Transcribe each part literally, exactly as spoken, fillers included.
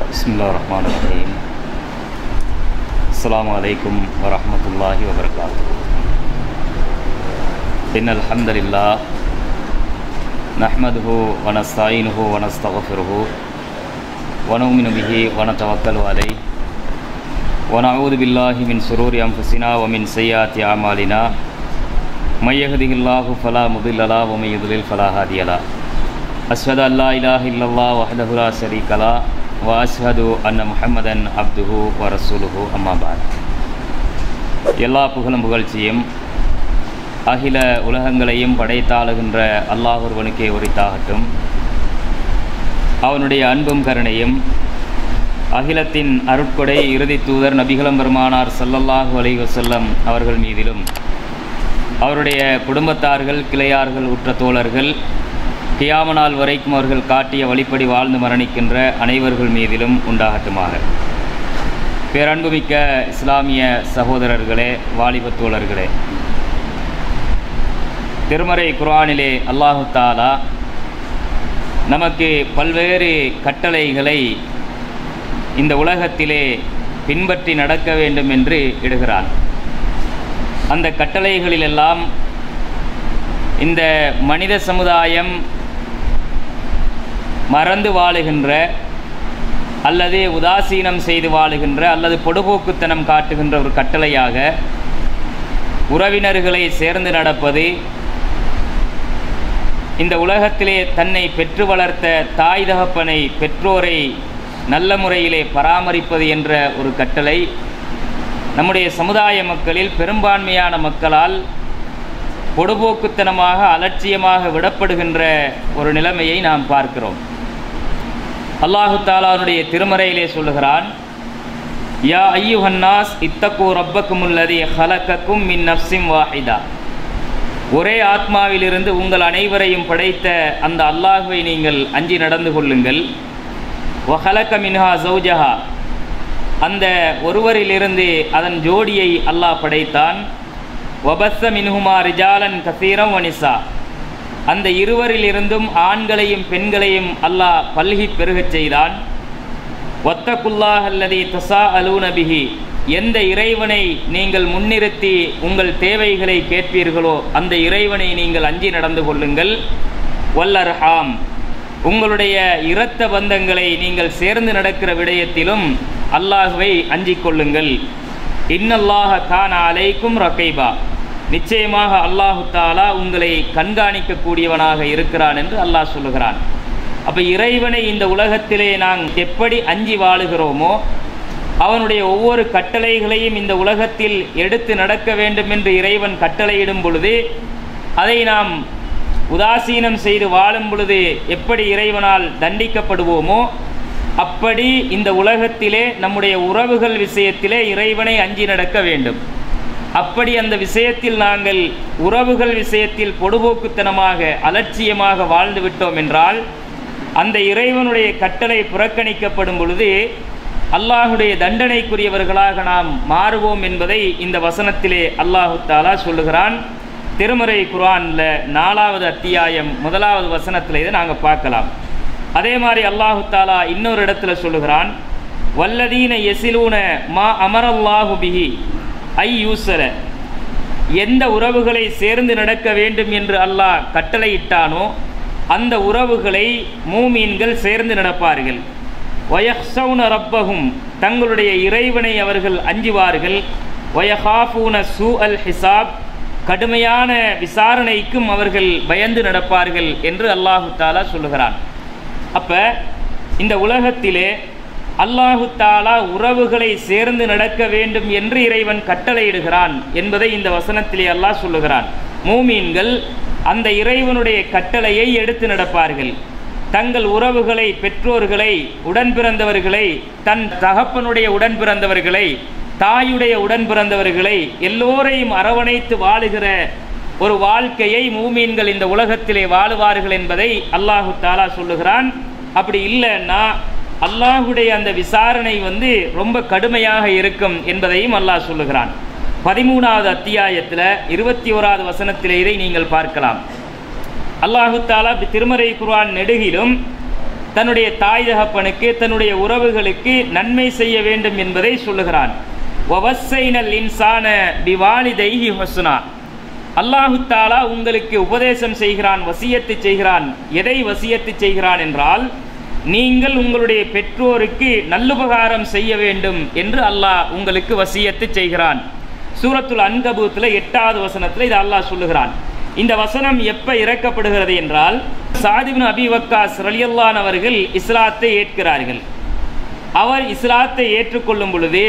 Bismillahirrahmanirrahim. Assalamu alaikum warahmatullahi wabarakatuh. Innal hamdalillah nahmaduhu wa nasta'inuhu wa nastaghfiruhu wa nu'minu bihi wa natawakkalu alayhi wa na'udzu billahi min shururi anfusina wa min sayyiati a'malina may yahdihillahu fala mudilla lahu wa may yudlil fala hadiya lahu. Ashhadu an la ilaha illallah wahdahu la sharika lahu wa ashhadu anna muhammadan abduhu wa rasuluhu amma ba'd. எல்லா புகழும் புகழ்ச்சியும் அகில உலகங்களையும் படைத்தாளுகின்ற அல்லாஹ் ஒருவனுக்கே உரித்தாகட்டும். அவனுடைய அன்பும் கருணையும் அகிலத்தின் அருட்கொடை இறுதி தூதர் நபிகளும் பெருமானார் ஸல்லல்லாஹு அலைஹி வஸல்லம் அவர்கள் மீதிலும் அவருடைய குடும்பத்தார்கள், கிளையார்கள், உற்ற தோழர்கள், கியாம நாள் வரைக்கும் அவர்கள் காட்டிய வழிப்படி வாழ்ந்து மரணிக்கின்ற அனைவர்கள் மீதிலும் உண்டாகட்டுமாக. பேரன்புமிக்க இஸ்லாமிய சகோதரர்களே, வாலிப தோழர்களே, திருமறை குர்ஆனிலே அல்லாஹு தஆலா நமக்கு பல்வேறு கட்டளைகளை இந்த உலகத்திலே பின்பற்றி நடக்க வேண்டும் என்று இடுகிறான். அந்த கட்டளைகளிலெல்லாம் இந்த மனித சமுதாயம் மறந்து வாழுகின்ற அல்லது உதாசீனம் செய்து வாழுகின்ற அல்லது பொடுபோக்குத்தனம் காட்டுகின்ற ஒரு கட்டளையாக உறவினர்களை சேர்ந்து நடப்பது, இந்த உலகத்திலே தன்னை பெற்று வளர்த்த தாய் தகப்பனை, பெற்றோரை நல்ல முறையிலே பராமரிப்பது என்ற ஒரு கட்டளை நம்முடைய சமுதாய மக்களில் பெரும்பான்மையான மக்களால் பொடுபோக்குத்தனமாக அலட்சியமாக விடப்படுகின்ற ஒரு நிலைமையை நாம் பார்க்கிறோம். அல்லாஹு தஆலாவுடைய திருமறையிலே சொல்லுகிறான், யா அய்யுஹன்னாஸ் இத்தகு ரப்பக்குமுல்லதி ஹலகக்கும் மின் நஃப்ஸின் வாஹிதா. ஒரே ஆத்மாவிலிருந்து உங்கள் அனைவரையும் படைத்த அந்த அல்லாஹ்வை நீங்கள் அஞ்சி நடந்து கொள்ளுங்கள். வஹலக மின்ஹா ஸௌஜஹா, அந்த ஒருவரிலிருந்து அதன் ஜோடியை அல்லாஹ் படைத்தான். வபஸ்ஸ மின்ஹுமா ரிஜாலன் கஸீரன் வனிசா, அந்த இருவரிலிருந்தும் ஆண்களையும் பெண்களையும் அல்லாஹ் பல்கி பெருகச் செய்தான். வத்தகுல்லாஹ் அல்லதி தஸாஅலூன பிஹி, எந்த இறைவனை நீங்கள் முன்னிறுத்தி உங்கள் தேவைகளை கேட்பீர்களோ அந்த இறைவனை நீங்கள் அஞ்சி நடந்து கொள்ளுங்கள். வல்லர்ஹாம், உங்களுடைய இரத்த பந்தங்களை நீங்கள் சேர்ந்து நடக்கிற விடயத்திலும் அல்லாஹ்வை அஞ்சிக் கொள்ளுங்கள். இன்னல்லாஹ கான அலைக்கும் ரகைபா, நிச்சயமாக அல்லாஹு தஆலா உங்களை கண்காணிக்கக்கூடியவனாக இருக்கிறான் என்று அல்லாஹ் சொல்லுகிறான். அப்போ இறைவனை இந்த உலகத்திலே நாம் எப்படி அஞ்சி வாழுகிறோமோ அவனுடைய ஒவ்வொரு கட்டளைகளையும் இந்த உலகத்தில் எடுத்து நடக்க வேண்டும் என்று இறைவன் கட்டளையிடும் பொழுது அதை நாம் உதாசீனம் செய்து வாழும் பொழுது எப்படி இறைவனால் தண்டிக்கப்படுவோமோ அப்படி இந்த உலகத்திலே நம்முடைய உறவுகள் விஷயத்திலே இறைவனை அஞ்சி நடக்க வேண்டும். அப்படி அந்த விஷயத்தில் நாங்கள் உறவுகள் விஷயத்தில் பொடுபோக்குத்தனமாக அலட்சியமாக வாழ்ந்து விட்டோம் என்றால் அந்த இறைவனுடைய கட்டளை புறக்கணிக்கப்படும் பொழுது அல்லாஹுடைய தண்டனைக்குரியவர்களாக நாம் மாறுவோம் என்பதை இந்த வசனத்திலே அல்லாஹு தஆலா சொல்லுகிறான். திருமறை குர்ஆன்ல நாலாவது அத்தியாயம் முதலாவது வசனத்தில் இதை நாங்கள் பார்க்கலாம். அதே மாதிரி அல்லாஹு தஆலா இன்னொரு இடத்துல சொல்லுகிறான், வல்லதீன யஸிலூன மா அமரல்லாஹு பிஹி ஐ யூசர, எந்த உறவுகளை சேர்ந்து நடக்க வேண்டும் என்று அல்லாஹ் கட்டளையிட்டானோ அந்த உறவுகளை மூமீன்கள் சேர்ந்து நடப்பார்கள். வயஹ்ஷௌன ரப்பஹும், தங்களுடைய இறைவனை அவர்கள் அஞ்சுவார்கள். வயஹாஃபூன சூஅல் ஹிசாப், கடுமையான விசாரணைக்கும் அவர்கள் பயந்து நடப்பார்கள் என்று அல்லாஹு தஆலா சொல்லுகிறான். அப்ப இந்த உலகத்திலே அல்லாஹு தஆலா உறவுகளை சேர்ந்து நடக்க வேண்டும் என்று இறைவன் கட்டளையிடுகிறான் என்பதை இந்த வசனத்திலே அல்லாஹ் சொல்லுகிறான். மூமீன்கள் அந்த இறைவனுடைய கட்டளையை எடுத்து நடப்பார்கள். தங்கள் உறவுகளை, பெற்றோர்களை, உடன் பிறந்தவர்களை, தன் தகப்பனுடைய உடன் பிறந்தவர்களை, தாயுடைய உடன் பிறந்தவர்களை எல்லோரையும் அரவணைத்து வாழுகிற ஒரு வாழ்க்கையை மூமீன்கள் இந்த உலகத்திலே வாழுவார்கள் என்பதை அல்லாஹு தஆலா சொல்லுகிறான். அப்படி இல்லைன்னா அல்லாஹுடைய அந்த விசாரணை வந்து ரொம்ப கடுமையாக இருக்கும் என்பதையும் அல்லாஹ் சொல்லுகிறான். பதிமூணாவது அத்தியாயத்தில் இருபத்தி ஓராவது வசனத்திலே இதை நீங்கள் பார்க்கலாம். அல்லாஹு தஆலா திருமறை குர்ஆன் நெடுகிலும் தன்னுடைய தாய் தகப்பனுக்கு தன்னுடைய உறவுகளுக்கு நன்மை செய்ய வேண்டும் என்பதை சொல்லுகிறான். வவஸ்ஸைனல் இன்சான பிவாலிதைஹி ஹுஸ்னா. அல்லாஹு தஆலா உங்களுக்கு உபதேசம் செய்கிறான், வசியத்து செய்கிறான். எதை வசியத்து செய்கிறான் என்றால், நீங்கள் உங்களுடைய பெற்றோருக்கு நல்லுபகாரம் செய்ய வேண்டும் என்று அல்லாஹ் உங்களுக்கு வசியத்து செய்கிறான். சூரத்துல் அன்கபூத்தில் எட்டாவது வசனத்தில் இது அல்லாஹ் சொல்லுகிறான். இந்த வசனம் எப்ப இறக்கப்படுகிறது என்றால், சாத் இப்னு அபி வக்காஸ் ரலியல்லாஹு அன்ஹு அவர்கள் இஸ்லாத்தை ஏற்கிறார்கள். அவர் இஸ்லாத்தை ஏற்றுக்கொள்ளும் பொழுது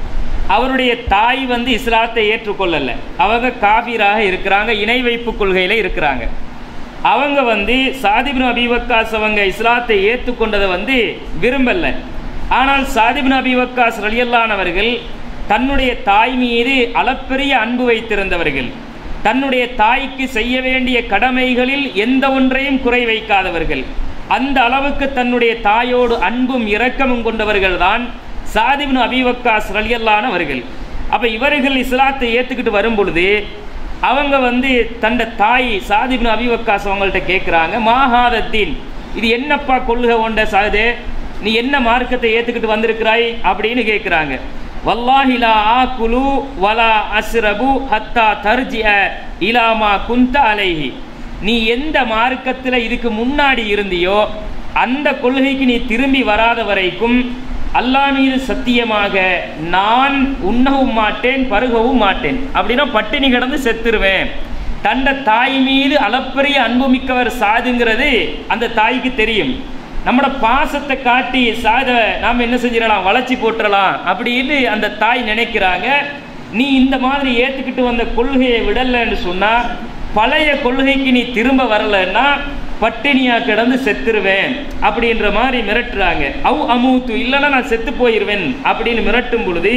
அவருடைய தாய் வந்து இஸ்லாத்தை ஏற்றுக்கொள்ளல. அவங்க காபீராக இருக்கிறாங்க, இணை வைப்பு கொள்கையில இருக்கிறாங்க. அவங்க வந்து சாத் இப்னு அபி வக்காஸ் அவங்க இஸ்லாத்தை ஏற்றுக்கொண்டதை வந்து விரும்பல. ஆனால் சாத் இப்னு அபி வக்காஸ் ரலியல்லாஹு அன்ஹு அவர்கள் தன்னுடைய தாய் மீது அளப்பெரிய அன்பு வைத்திருந்தவர்கள். தன்னுடைய தாய்க்கு செய்ய வேண்டிய கடமைகளில் எந்த ஒன்றையும் குறை வைக்காதவர்கள். அந்த அளவுக்கு தன்னுடைய தாயோடு அன்பும் இரக்கமும் கொண்டவர்கள் தான் சாத் இப்னு அபி வக்காஸ் ரலியல்லாஹு அன்ஹு அவர்கள். அப்ப இவர்கள் இஸ்லாத்தை ஏத்துக்கிட்டு வரும் பொழுது அவங்க வந்து தன்னை தாய் சாத் இப்னு அபி வக்காஸ் அவங்கள்ட்ட கேட்குறாங்க, மாஹாதத்தீன், இது என்னப்பா கொள்கை கொண்ட சாதே, நீ என்ன மார்க்கத்தை ஏத்துக்கிட்டு வந்திருக்கிறாய் அப்படின்னு கேட்குறாங்க. வல்லாஹி லா ஆகுலு வலா அஸ்ரபு ஹத்தா தர்ஜிஅ இலா மா குன்த அலைஹி. நீ எந்த மார்க்கத்தில் இதுக்கு முன்னாடி இருந்தியோ அந்த கொள்கைக்கு நீ திரும்பி வராத வரைக்கும் அல்லாஹ் மீது சத்தியமாக நான் உண்ணவும் மாட்டேன், பருகவும் மாட்டேன். அப்படின்னா பட்டினி கிடந்து செத்துருவேன். தன்னை தாய் மீது அளப்பரிய அன்புமிக்கவர் சாதுங்கிறது அந்த தாய்க்கு தெரியும். நம்மளோட பாசத்தை காட்டி சாத நாம் என்ன செஞ்சிடலாம், வளைச்சி போட்டுடலாம் அப்படின்னு அந்த தாய் நினைக்கிறாங்க. நீ இந்த மாதிரி ஏற்றுக்கிட்டு வந்த கொள்கையை விடலைன்னு சொன்னா, பழைய கொள்கைக்கு நீ திரும்ப வரலன்னா பட்டினியா கிடந்து செத்துருவேன் அப்படின்ற மாதிரி மிரட்டுறாங்க. அவ் அமூத்து, இல்லைன்னா நான் செத்து போயிடுவேன் அப்படின்னு மிரட்டும் பொழுது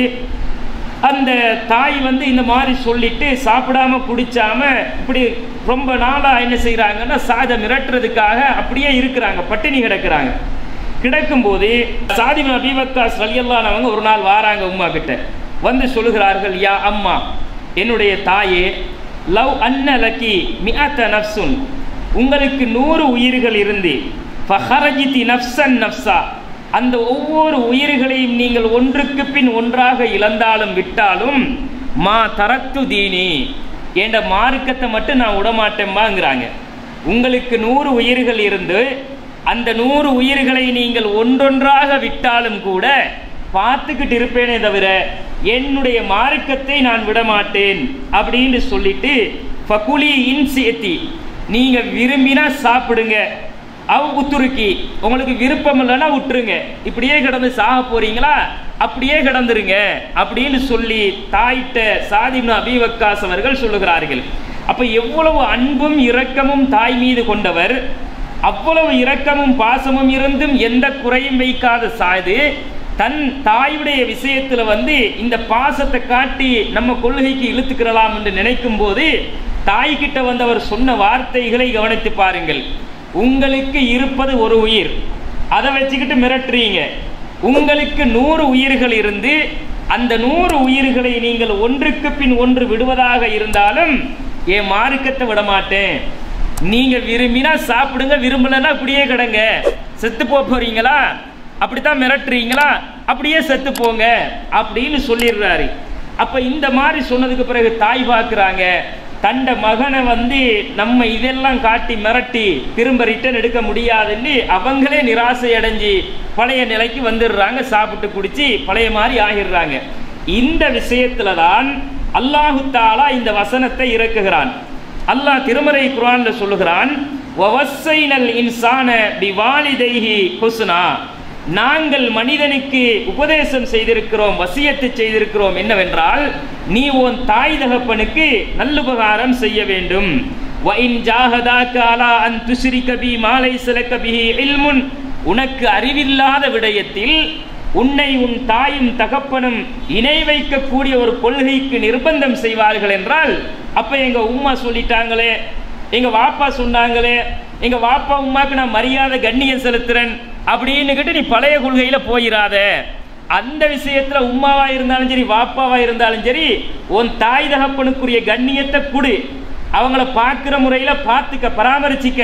அந்த தாய் வந்து இந்த மாதிரி சொல்லிட்டு சாப்பிடாம குடிச்சாம இப்படி ரொம்ப நாளா என்ன செய்யறாங்கன்னா சாத மிரட்டுறதுக்காக அப்படியே இருக்கிறாங்க, பட்டினி கிடக்குறாங்க. கிடக்கும் போது சாத் இப்னு அபி வக்காஸ் ரலியல்லாஹு அன்ஹு அவங்க ஒரு நாள் வாராங்க உம்மா கிட்ட. வந்து சொல்லுகிறார்கள், யா அம்மா, என்னுடைய தாயே, லவ் அன்ன லக்கி மிஅத நஃப்சுன், உங்களுக்கு நூறு உயிர்கள் இருந்து ஃபஹரஜிதி நஃப்ஸன் நஃப்ஸா, அந்த ஒவ்வொரு உயிர்களையும் நீங்கள் ஒன்றுக்கு பின் ஒன்றாக இழந்தாலும் விட்டாலும், மா தரத்து தீனி, என்ற மார்க்கத்தை மட்டும் நான் விடமாட்டேம்பாங்கிறாங்க. உங்களுக்கு நூறு உயிர்கள் இருந்து அந்த நூறு உயிர்களை நீங்கள் ஒன்றொன்றாக விட்டாலும் கூட பார்த்துக்கிட்டு இருப்பேனே தவிர என்னுடைய மார்க்கத்தை நான் விடமாட்டேன் அப்படின்னு சொல்லிட்டு, ஃபகுலி இன்சியத்தி, நீங்க விரும்பினா சாப்பிடுங்க, அவ் உத்துருக்கி, உங்களுக்கு விருப்பம் இல்லைன்னா விட்டுருங்க, இப்படியே கிடந்து சாக போறீங்களா அப்படியே கிடந்துருங்க அப்படின்னு சொல்லி தாயிட்ட சாத் இப்னு அபி வக்காஸ் அவர்கள் சொல்லுகிறார்கள். அப்ப எவ்வளவு அன்பும் இரக்கமும் தாய் மீது கொண்டவர், அவ்வளவு இரக்கமும் பாசமும் இருந்தும் எந்த குறையும் வைக்காத சாது தன் தாயுடைய விஷயத்துல வந்து இந்த பாசத்தை காட்டி நம்ம கொள்கைக்கு இழுத்துக்கிறலாம் என்று நினைக்கும் போது தாய்கிட்ட வந்தவர் சொன்ன வார்த்தைகளை கவனித்து பாருங்கள். உங்களுக்கு இருப்பது ஒரு உயிர், அதை வச்சுக்கிட்டு மிரட்டுறீங்க. உங்களுக்கு நூறு உயிர்கள் இருந்து அந்த நூறு உயிர்களை நீங்கள் ஒன்றுக்கு பின் ஒன்று விடுவதாக இருந்தாலும் என் மார்க்கத்தை விட மாட்டேன். நீங்க விரும்பினா சாப்பிடுங்க, விரும்பலன்னா அப்படியே கிடங்க, செத்து போறீங்களா, அப்படித்தான் மிரட்டுறீங்களா, அப்படியே செத்து போங்க அப்படின்னு சொல்லிடுறாரு. அப்ப இந்த மாதிரி சொன்னதுக்கு பிறகு தாய் பார்க்கிறாங்க, தண்ட மகனை வந்து நம்ம இதெல்லாம் காட்டி மிரட்டி திரும்ப ரிட்டர்ன் எடுக்க முடியாதுன்னு அவங்களே நிராசை அடைஞ்சு பழைய நிலைக்கு வந்துடுறாங்க, சாப்பிட்டு குடிச்சு பழைய மாதிரி ஆகிடுறாங்க. இந்த விஷயத்துல தான் அல்லாஹு தஆலா இந்த வசனத்தை இறக்குகிறான். அல்லாஹ் திருமறை குர்ஆன்ல சொல்லுகிறான், வவஸ்ஸைனல் இன்சான பிவாலிதைஹி ஹுஸ்னா, நாங்கள் மனிதனுக்கு உபதேசம் செய்திருக்கிறோம், வசியத்து செய்திருக்கிறோம் என்னவென்றால், நீ உன் தாய் தகப்பனுக்கு நல்லுபகாரம் செய்ய வேண்டும். வஇன் ஜாஹதாக அலா அன் துஷ்ரிக பி மா லைஸ லக பிஹி இல்முன், உனக்கு அறிவில்லாத விடயத்தில் உன்னை உன் தாயும் தகப்பனும் இணை வைக்கக்கூடிய ஒரு கொள்கைக்கு நிர்பந்தம் செய்வார்கள் என்றால், அப்ப எங்க உம்மா சொல்லிட்டாங்களே, எங்க வாப்பா சொன்னாங்களே, எங்க வாப்பா உம்மாக்கு நான் மரியாதை கண்ணியம் செலுத்துறேன் அப்படின்னு கேட்டு நீ பழைய கொள்கையில போயிடாத. அந்த விஷயத்துல உம்மாவா இருந்தாலும் சரி வாப்பாவா இருந்தாலும் சரி உன் தாய் தகப்பனுக்குரிய கண்ணியத்தை கொடு, அவங்கள பார்க்கிற முறையில பார்த்துக்க, பராமரிச்சிக்க.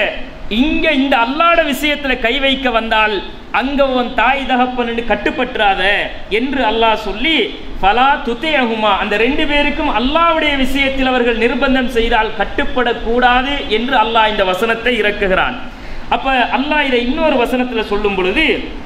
இங்க இந்த அல்லாஹ்வுடைய விஷயத்துல கை வைக்க வந்தால் அங்க உன் தாய் தகப்பன் கட்டுப்பற்றாத என்று அல்லாஹ் சொல்லி ஃபலா துதியஹுமா, அந்த ரெண்டு பேருக்கும் அல்லாஹ்வுடைய விஷயத்தில் அவர்கள் நிர்பந்தம் செய்தால் கட்டுப்படக்கூடாது என்று அல்லாஹ் இந்த வசனத்தை இறக்குகிறான். அப்ப அல்லாஹ் இதை இன்னொரு வசனத்துல சொல்லும் பொழுது,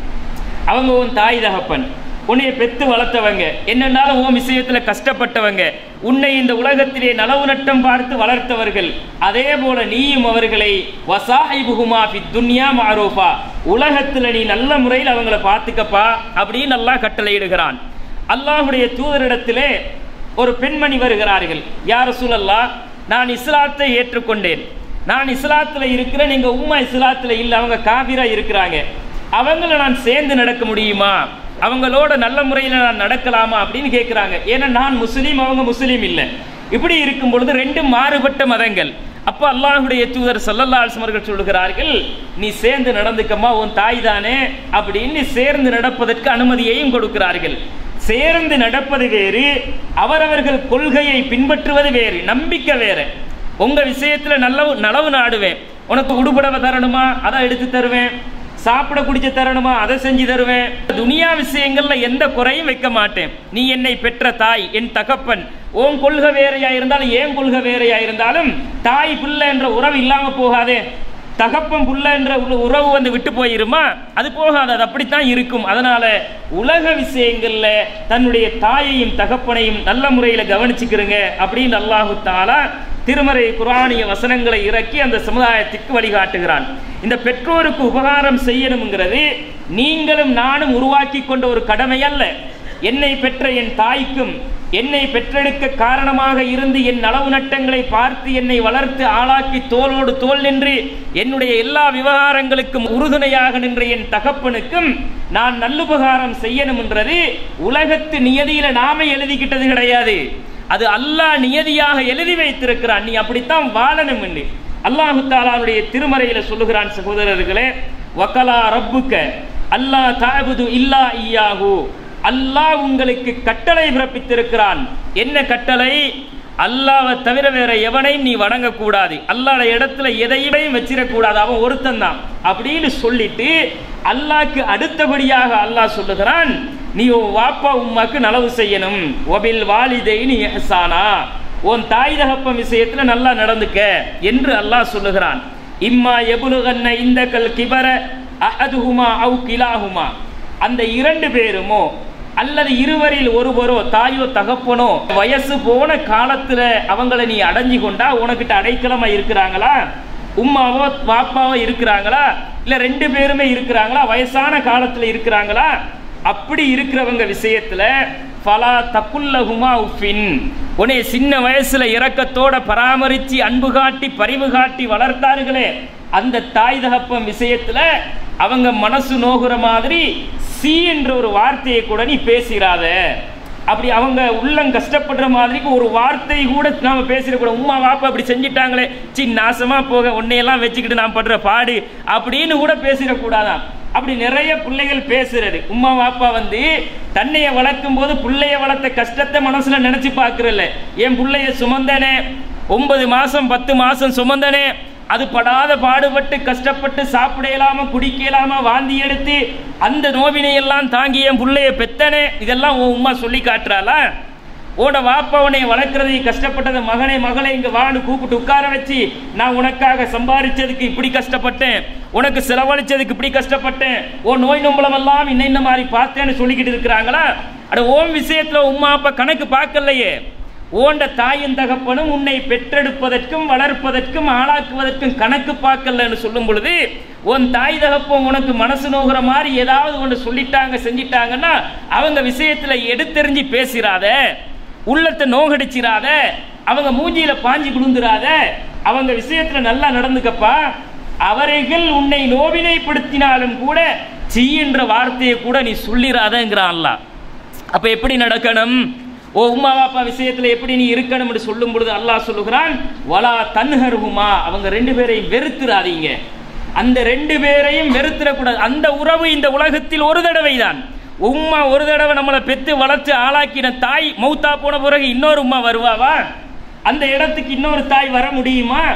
அவங்க உன் தாய் தகப்பன், உன்னைய பெத்து வளர்த்தவங்க, என்னன்னாலும் உன் விஷயத்துல கஷ்டப்பட்டவங்க, உன்னை இந்த உலகத்திலே நலவு நட்டம் பார்த்து வளர்த்தவர்கள், அதே போல நீயும் அவர்களை வசாஹிபுஹுமா ஃபித் துன்யா மஅரூஃபா, உலகத்துல நீ நல்ல முறையில் அவங்கள பார்த்துக்கப்பா அப்படின்னு அல்லாஹ் கட்டளையிடுகிறான். அல்லாஹ்வுடைய தூதரிடத்திலே ஒரு பெண்மணி வருகிறார்கள். யா ரசூலல்லாஹ், நான் இஸ்லாத்தை ஏற்றுக்கொண்டேன், நான் இஸ்லாத்துல இருக்கிறேன், நீங்க உம்மா இஸ்லாத்துல இல்ல, அவங்க காபிரா இருக்கிறாங்க, அவங்கள நான் சேர்ந்து நடக்க முடியுமா, அவங்களோட நல்ல முறையில் நான் நடக்கலாமா அப்படின்னு கேட்கிறாங்க. ஏன்னா நான் முஸ்லீம், அவங்க முஸ்லீம் இல்லை. இப்படி இருக்கும் பொழுது ரெண்டு மாறுபட்ட மதங்கள். அப்ப அல்லாஹ்வுடைய தூதர் ஸல்லல்லாஹு அலைஹி வஸல்லம் அவர்கள் சொல்கிறார்கள், நீ சேர்ந்து நடந்துக்கம்மா, உன் தாய் தானே அப்படின்னு சேர்ந்து நடப்பதற்கு அனுமதியையும் கொடுக்கிறார்கள். சேர்ந்து நடப்பது வேறு, அவரவர்கள் கொள்கையை பின்பற்றுவது வேறு, நம்பிக்கை வேறு. உங்க விஷயத்துல நல்ல நலவு நாடுவேன், உனக்கு உடுபடவை தரணுமா அதை எடுத்து தருவேன், சாப்பிட குடிச்ச தரணுமா அதை செஞ்சு தருவேன், துனியா விஷயங்கள்ல எந்த குறையும் வைக்க மாட்டேன். நீ என்னை பெற்ற தாய், என் தகப்பன், உன் கொள்கை வேறையா இருந்தாலும் ஏன் கொள்கை வேறையா இருந்தாலும் தாய் பிள்ளை என்ற உறவு இல்லாம போகாதே, தகப்பன் புள்ள என்ற உறவு வந்து விட்டு போயிருமா, அது போகாது, அது அப்படித்தான் இருக்கும். அதனால உலக விஷயங்கள்ல தன்னுடைய தாயையும் தகப்பனையும் நல்ல முறையில கவனிச்சுக்கிறங்க அப்படின்னு அல்லாஹு தஆலா திருமறை குர்ஆனிய வசனங்களை இறக்கி அந்த சமுதாயத்திற்கு வழிகாட்டுகிறான். இந்த பெற்றோருக்கு உபகாரம் செய்யணுங்கிறது நீங்களும் நானும் உருவாக்கி கொண்ட ஒரு கடமை அல்ல. என்னை பெற்ற என் தாய்க்கும், என்னை பெற்றெடுக்க காரணமாக இருந்து என் நலவு நட்டங்களை பார்த்து என்னை வளர்த்து ஆளாக்கி தோளோடு தோள் நின்று என்னுடைய எல்லா விவகாரங்களுக்கும் உறுதுணையாக நின்ற என் தகப்பனுக்கும் நான் நல்லுபகாரம் செய்யணும் என்றது உலகத்து நியதியில நாம எழுதிக்கிட்டது கிடையாது. அது அல்லாஹ் நியதியாக எழுதி வைத்திருக்கிறான். நீ அப்படித்தான் வாழணும் என்று அல்லாஹு தஆலாவுடைய திருமறையில சொல்லுகிறான். சகோதரர்களே, வகலா ரப்புக்க அல்லா தஅபுது இல்லா இய்யாஹு, அல்லாஹ் உங்களுக்கு கட்டளை பிறப்பித்திருக்கிறான். என்ன கட்டளை? அல்லாஹ்வை தவிர வேற எவனையும் நீ வணங்கக்கூடாது, அல்லாஹ்வுடைய இடத்துல எதையும் வச்சிடக்கூடாது, அவன் ஒருத்தன் தான் அப்படின்னு சொல்லிட்டு அல்லாஹ்க்கு அடுத்தபடியாக அல்லாஹ் சொல்லுகிறான், நீ உன் வாப்பா உம்மாக்கு நலவு செய்யணும். வபில் வாலிதைனி இஹ்சானா, உன் தாய் தகப்பன் விஷயத்துல நல்லா நடந்துக்க என்று அல்லாஹ் சொல்லுகிறான். இம்மா யபுலுகன்ன இந்தகல் கிபர அஹதுஹுமா அவ் கிலாஹுமா, அந்த இரண்டு பேருமோ அல்லது இருவரில் ஒருவரோ தாயோ தகப்பனோ வயசு போன காலத்துல அவங்களை நீ அடைஞ்சு கொண்டா உனக்கிட்ட அடைக்கலமா இருக்கிறாங்களா, உம்மாவோ வாப்பாவோ இருக்கிறாங்களா, இல்ல ரெண்டு பேருமே இருக்கிறாங்களா, வயசான காலத்துல இருக்கிறாங்களா, அப்படி இருக்கிறவங்க விஷயத்துல ஃபலா தகுல்லஹுமா உஃபின், உன்னை சின்ன வயசுல இரக்கத்தோட பராமரிச்சு அன்பு காட்டி பரிவு காட்டி வளர்த்தார்களே அந்த தாய் தகப்பன் விஷயத்துல அவங்க மனசு நோகுற மாதிரி சி என்ற ஒரு வார்த்தையை கூட நீ பேசிடாத. அப்படி அவங்க உள்ளம் கஷ்டப்படுற மாதிரி ஒரு வார்த்தை கூட நாம பேசிடக்கூடாது. உம்மா வாப்பா அப்படி செஞ்சிட்டாங்களே, சி நாசமா போக, உன்னையெல்லாம் வச்சுக்கிட்டு நான் படுற பாடு அப்படின்னு கூட பேசிடக்கூடாதான். அப்படி நிறைய பிள்ளைகள் பேசுறது. உம்மா வாப்பா வந்து தன்னைய வளர்க்கும் போது பிள்ளைய வளர்த்த கஷ்டத்தை மனசுல நினைச்சு பாக்குறல்ல. என் பிள்ளைய சுமந்தனே, ஒன்பது மாசம் பத்து மாசம் சுமந்தனே, அது படாத பாடுபட்டு கஷ்டப்பட்டு சாப்பிட இயலாம குடிக்க இயலாம வாந்தி எடுத்து அந்த நோவினை எல்லாம் தாங்கி என் பிள்ளைய பெத்தனே, இதெல்லாம் உன் உம்மா சொல்லி காட்டுறாளா? ஓட வாப்பா உன்னை வளர்க்கறதை கஷ்டப்பட்டது, மகனை மகளை இங்க வான்னு கூப்பிட்டு உட்கார வச்சு நான் உனக்காக சம்பாதிச்சதுக்கு இப்படி கஷ்டப்பட்டேன், உனக்கு செலவழிச்சதுக்கு இப்படி கஷ்டப்பட்டேன், ஓ நோய் நொம்பலம் எல்லாம் இன்ன இந்த மாதிரி பார்த்தேன்னு சொல்லிக்கிட்டு இருக்கிறாங்களா? அட ஓம் விஷயத்துல உம்மா அப்பா கணக்கு பார்க்கலையே. ஓண்ட தாயின் தகப்பனும் உன்னை பெற்றெடுப்பதற்கும் வளர்ப்பதற்கும் ஆளாக்குவதற்கும் கணக்கு பார்க்கலன்னு சொல்லும் பொழுது உன் தாய் தகப்பன் உனக்கு மனசு நோகிற மாதிரி ஏதாவது ஒன்று சொல்லிட்டாங்க செஞ்சிட்டாங்கன்னா அவங்க விஷயத்துல எடுத்தெறிஞ்சு பேசிடாத, உள்ளத்தை நோகடிச்சிடாத, அவங்க மூஞ்சியில பாஞ்சி குழுந்துராத, அவங்க விஷயத்துல நல்லா நடந்துக்கப்பா. அவர்கள் உன்னை நோவினைப்படுத்தினாலும் கூட சீ என்ற வார்த்தையை கூட நீ சொல்லிடாதங்கிறான் அல்லாஹ். அப்ப எப்படி நடக்கணும்? ஓ உம்மா வாப்பா விஷயத்துல எப்படி நீ இருக்கணும் என்று சொல்லும் பொழுது அல்லாஹ் சொல்லுகிறான், வலா தன்ஹர்ஹுமா, அவங்க ரெண்டு பேரையும் வெறுத்துறாதீங்க. அந்த ரெண்டு பேரையும் வெறுத்துடக்கூடாது. அந்த உறவு இந்த உலகத்தில் ஒரு தடவை தான். உம்மா ஒரு தடவை நம்மளை பெத்து வளர்த்து ஆளாக்கின தாய் மௌத்தா போன பிறகு இன்னொரு உம்மா வருவாவா? அந்த இடத்துக்கு இன்னொரு தாய் வர முடியுமா?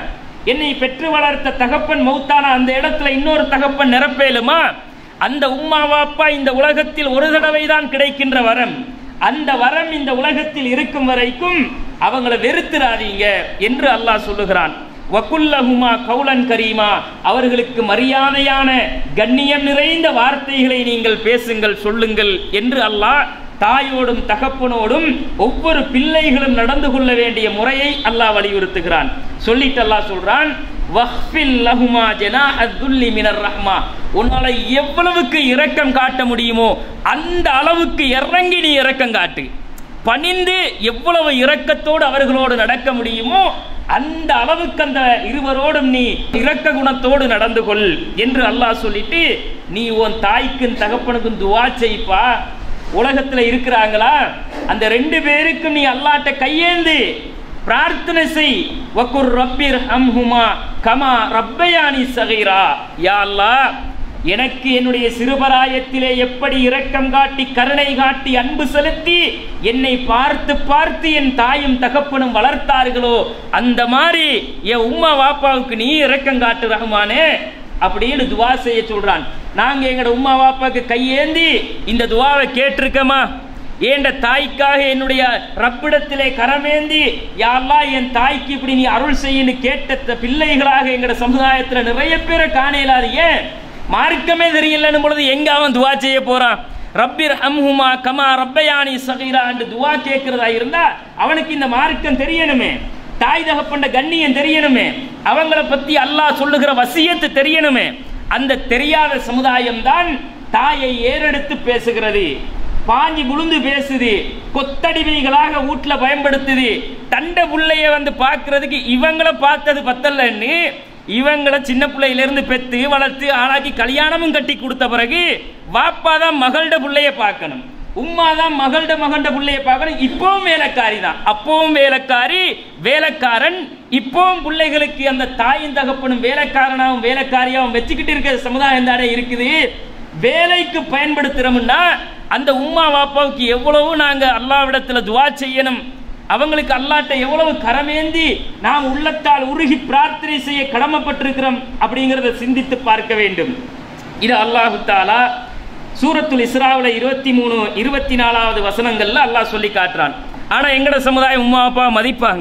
என்னை பெற்று வளர்த்த தகப்பன் மௌத்தான அந்த இடத்துல இன்னொரு தகப்பன் நிரப்பேலுமா? அந்த உம்மா வாப்பா இந்த உலகத்தில் ஒரு தடவை தான் கிடைக்கின்ற வரம். அந்த வரம் இந்த உலகத்தில் இருக்கும் வரைக்கும் அவங்களை வெறுத்துறாதீங்க என்று அல்லாஹ் சொல்லுகிறான். வகுல்லஹுமா கௌலன் கரீமா, அவர்களுக்கு மரியாதையான கண்ணியம் நிறைந்த வார்த்தைகளை நீங்கள் பேசுங்கள், சொல்லுங்கள் என்று அல்லாஹ் தாயோடும் தகப்பனோடும் ஒவ்வொரு பிள்ளைகளும் நடந்து கொள்ள வேண்டிய முறையை அல்லாஹ் வலியுறுத்துகிறான். சொல்லிட்டு அல்லாஹ் சொல்றான், வஹ்ஃபில் லஹுமா ஜனாஹத் துல்லி மினர் ரஹ்மா, உன்னால எவ்வளவுக்கு இரக்கம் காட்ட முடியுமோ அந்த அளவுக்கு இறங்கி நீ இரக்கம் காட்டு. பணிந்து எவ்வளவு இரக்கத்தோடு அவர்களோடு நடக்க முடியுமோ அந்த அளவுக்கு அந்த இருவரோடும் நீ இரக்க குணத்தோடு நடந்து கொள் என்று அல்லாஹ் சொல்லிட்டு, நீ உன் தாய்க்கும் தகப்பனுக்கும் துவா செய்ப்பா. உலகத்துல இருக்கிறாங்களா அந்த ரெண்டு பேருக்கும் நீ அல்லாஹ்ட்ட கையேந்து பிரார்த்தனை செய். வகுர் ரப்பிர் ஹம்ஹுமா கமா ரப்பயானி சகீரா, யா அல்லாஹ் எனக்கு என்னுடைய சிறுபராயத்திலே எப்படி இரக்கம் காட்டி கருணை காட்டி அன்பு செலுத்தி என்னை பார்த்து பார்த்து என் தாயும் தகப்பனும் வளர்த்தார்களோ அந்த மாதிரி என் உம்மா வாப்பாவுக்கு நீ இரக்கம் காட்டு ரஹ்மானே அப்படின்னு துவா செய்ய சொல்றான். நாங்க எங்கட உம்மா வாப்பாவுக்கு கையேந்தி இந்த துவாவை கேட்டிருக்கோமா? ஏண்ட தாய்க்காக என்னுடைய ரப்பிடத்திலே கரமேந்தி யா அல்லாஹ் என் தாய்க்கு இப்படி நீ அருள் செய்யன்னு கேட்ட பிள்ளைகளாக எங்கட சமுதாயத்துல நிறைய பேரை காணலாது. ஏன் மார்க்கமே தெரியலன்னு பொழுது எங்க அவன் துவா செய்ய போறான்? ரப்பிர் ஹம்ஹுமா கமா ரப்பயானி சகீரா என்று துவா கேட்கிறதா இருந்தா அவனுக்கு இந்த மார்க்கம் தெரியணுமே, தாய் தகப்பண்ட கண்ணியம் தெரியணுமே, அவங்கள பத்தி அல்லாஹ் சொல்லுகிற வசியத்து தெரியணுமே. அந்த தெரியாத சமுதாயம் தான் தாயை ஏறெடுத்து பேசுகிறது, பாஞ்சி விழுந்து பேசுது, கொத்தடிமைகளாக வீட்டுல பயன்படுத்துது. தண்ட புள்ளைய வந்து பார்க்கறதுக்கு இவங்களை பார்த்தது பத்தலன்னு இவங்களை சின்ன பிள்ளையிலிருந்து பெத்து வளர்த்து ஆளாக்கி கல்யாணமும் கட்டி கொடுத்த பிறகு வாப்பாதான் மகள்ட புள்ளைய பார்க்கணும், உம்மாதான் மகள்ட மகண்ட புள்ளைய பார்க்கணும். இப்பவும் வேலைக்காரி தான், அப்பவும் வேலைக்காரி வேலைக்காரன். இப்பவும் பிள்ளைகளுக்கு அந்த தாயின் தகப்பனும் வேலைக்காரனாவும் வேலைக்காரியாவும் வச்சுக்கிட்டு இருக்கிற சமுதாயம் தானே இருக்குது. வேலைக்கு பயன்படுத்துறோம்னா அந்த உம்மா வாப்பாவுக்கு எவ்வளவு நாங்க அல்லாஹ்விடத்துல துவா செய்யணும், அவங்களுக்கு அல்லாஹ்ட்ட எவ்வளவு கரமேந்தி நாம் உள்ளத்தால் உருகி பிரார்த்தனை செய்ய கடமைப்பட்டிருக்கிறோம் அப்படிங்கிறத சிந்தித்து பார்க்க வேண்டும். இது அல்லாஹு தஆலா சூரத்துல் இஸ்ராவுல இருபத்தி மூணு இருபத்தி நாலாவது வசனங்கள்ல அல்லாஹ் சொல்லி காட்டுறான். ஆனா எங்கட சமுதாயம் உம்மா அப்பா மதிப்பாங்க.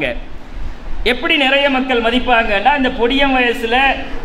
எப்படி நிறைய மக்கள் மதிப்பாங்கன்னா, இந்த பொடியம் வயசுல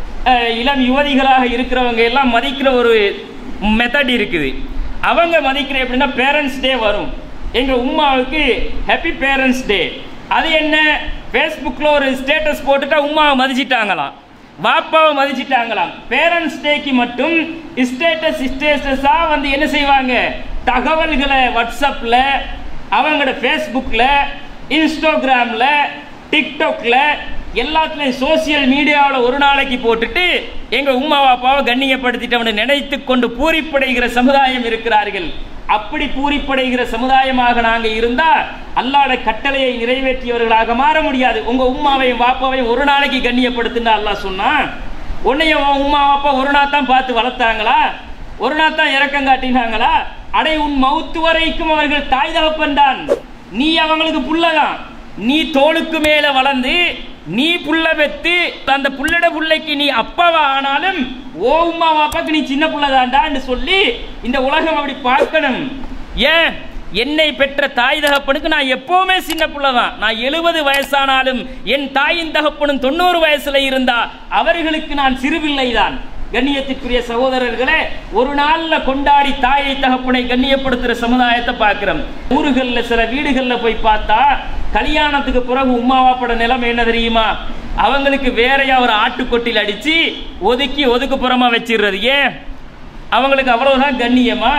இளம் யுவதிகளாக இருக்கிறவங்க எல்லாம் மதிக்கிற ஒரு மெத்தட் இருக்குது. அவங்க மதிக்கிற எப்படின்னா, பேரண்ட்ஸ் டே வரும், எங்க உம்மாவுக்கு ஹாப்பி பேரண்ட்ஸ் டே. அது என்ன, ஃபேஸ்புக்ல ஒரு ஸ்டேட்டஸ் போட்டுட்டா உம்மாவை மதிச்சிட்டாங்களாம், வாப்பாவை மதிச்சிட்டாங்களாம். பேரண்ட்ஸ் டேக்கு மட்டும் ஸ்டேட்டஸ் ஸ்டேட்டஸா வந்து என்ன செய்வாங்க, தகவல்களை வாட்ஸ்அப்ல, அவங்களோட ஃபேஸ்புக்ல, இன்ஸ்டாகிராம்ல, டிக்டாக்ல, எல்லாத்துலயும் சோசியல் மீடியாவில் ஒரு நாளைக்கு போட்டுட்டு எங்க உம்மா வாப்பாவை கண்ணியப்படுத்திட்டு நினைத்து கொண்டு பூரிப்படைகிற சமுதாயம் இருக்கிறார்கள். அப்படி பூரிப்படைகிற சமுதாயமாக நாங்க இருந்தா அல்லாஹ்வுடைய கட்டளையை நிறைவேற்றியவர்களாக மாற முடியாது. உங்க உம்மாவையும் வாப்பாவையும் ஒரு நாளைக்கு கண்ணியப்படுத்துனா அல்லாஹ் சொன்னா, உன்னையும் உம்மா வாப்பா ஒரு நாள் தான் பார்த்து வளர்த்தாங்களா, ஒரு நாள் தான் இரக்கம் காட்டினாங்களா? அடை உன் மவுத்து வரைக்கும் அவர்கள் தாய் தகப்பன் தான், நீ அவங்களுக்கு புள்ளதான். நீ தோளுக்கு மேல வளர்ந்து நீ புள்ள பெத்து அந்த புள்ளட புள்ளைக்கு நீ அப்பாவா ஆனாலும் ஓ உம்மா வாப்பாக்கு நீ சின்ன புள்ளதான்டான்னு சொல்லி இந்த உலகம் அப்படி பார்க்கணும். ஏன், என்னை பெற்ற தாய் தகப்பனுக்கு நான் எப்பவுமே சின்ன புள்ளதான். நான் எழுபது வயசானாலும் என் தாயின் தகப்பனும் தொண்ணூறு வயசுல இருந்தா அவர்களுக்கு நான் சிறுபிள்ளை தான். கண்ணியத்திற்குரிய சகோதரர்களே, ஒரு நாள்ல கொண்டாடி தாயை தகப்பனை கண்ணியப்படுத்துற சமுதாயத்தை பார்க்கிறோம். ஊர்கள்ல சில வீடுகள்ல போய் பார்த்தா கல்யாணத்துக்கு பிறகு உம்மா வாப்பட நிலைமை என்ன தெரியுமா? அவங்களுக்கு வேறையா ஒரு ஆட்டுக்கொட்டில் அடிச்சு ஒதுக்கி ஒதுக்குப்புறமா வச்சிடுறது. ஏன், அவங்களுக்கு அவ்வளவுதான் கண்ணியமா?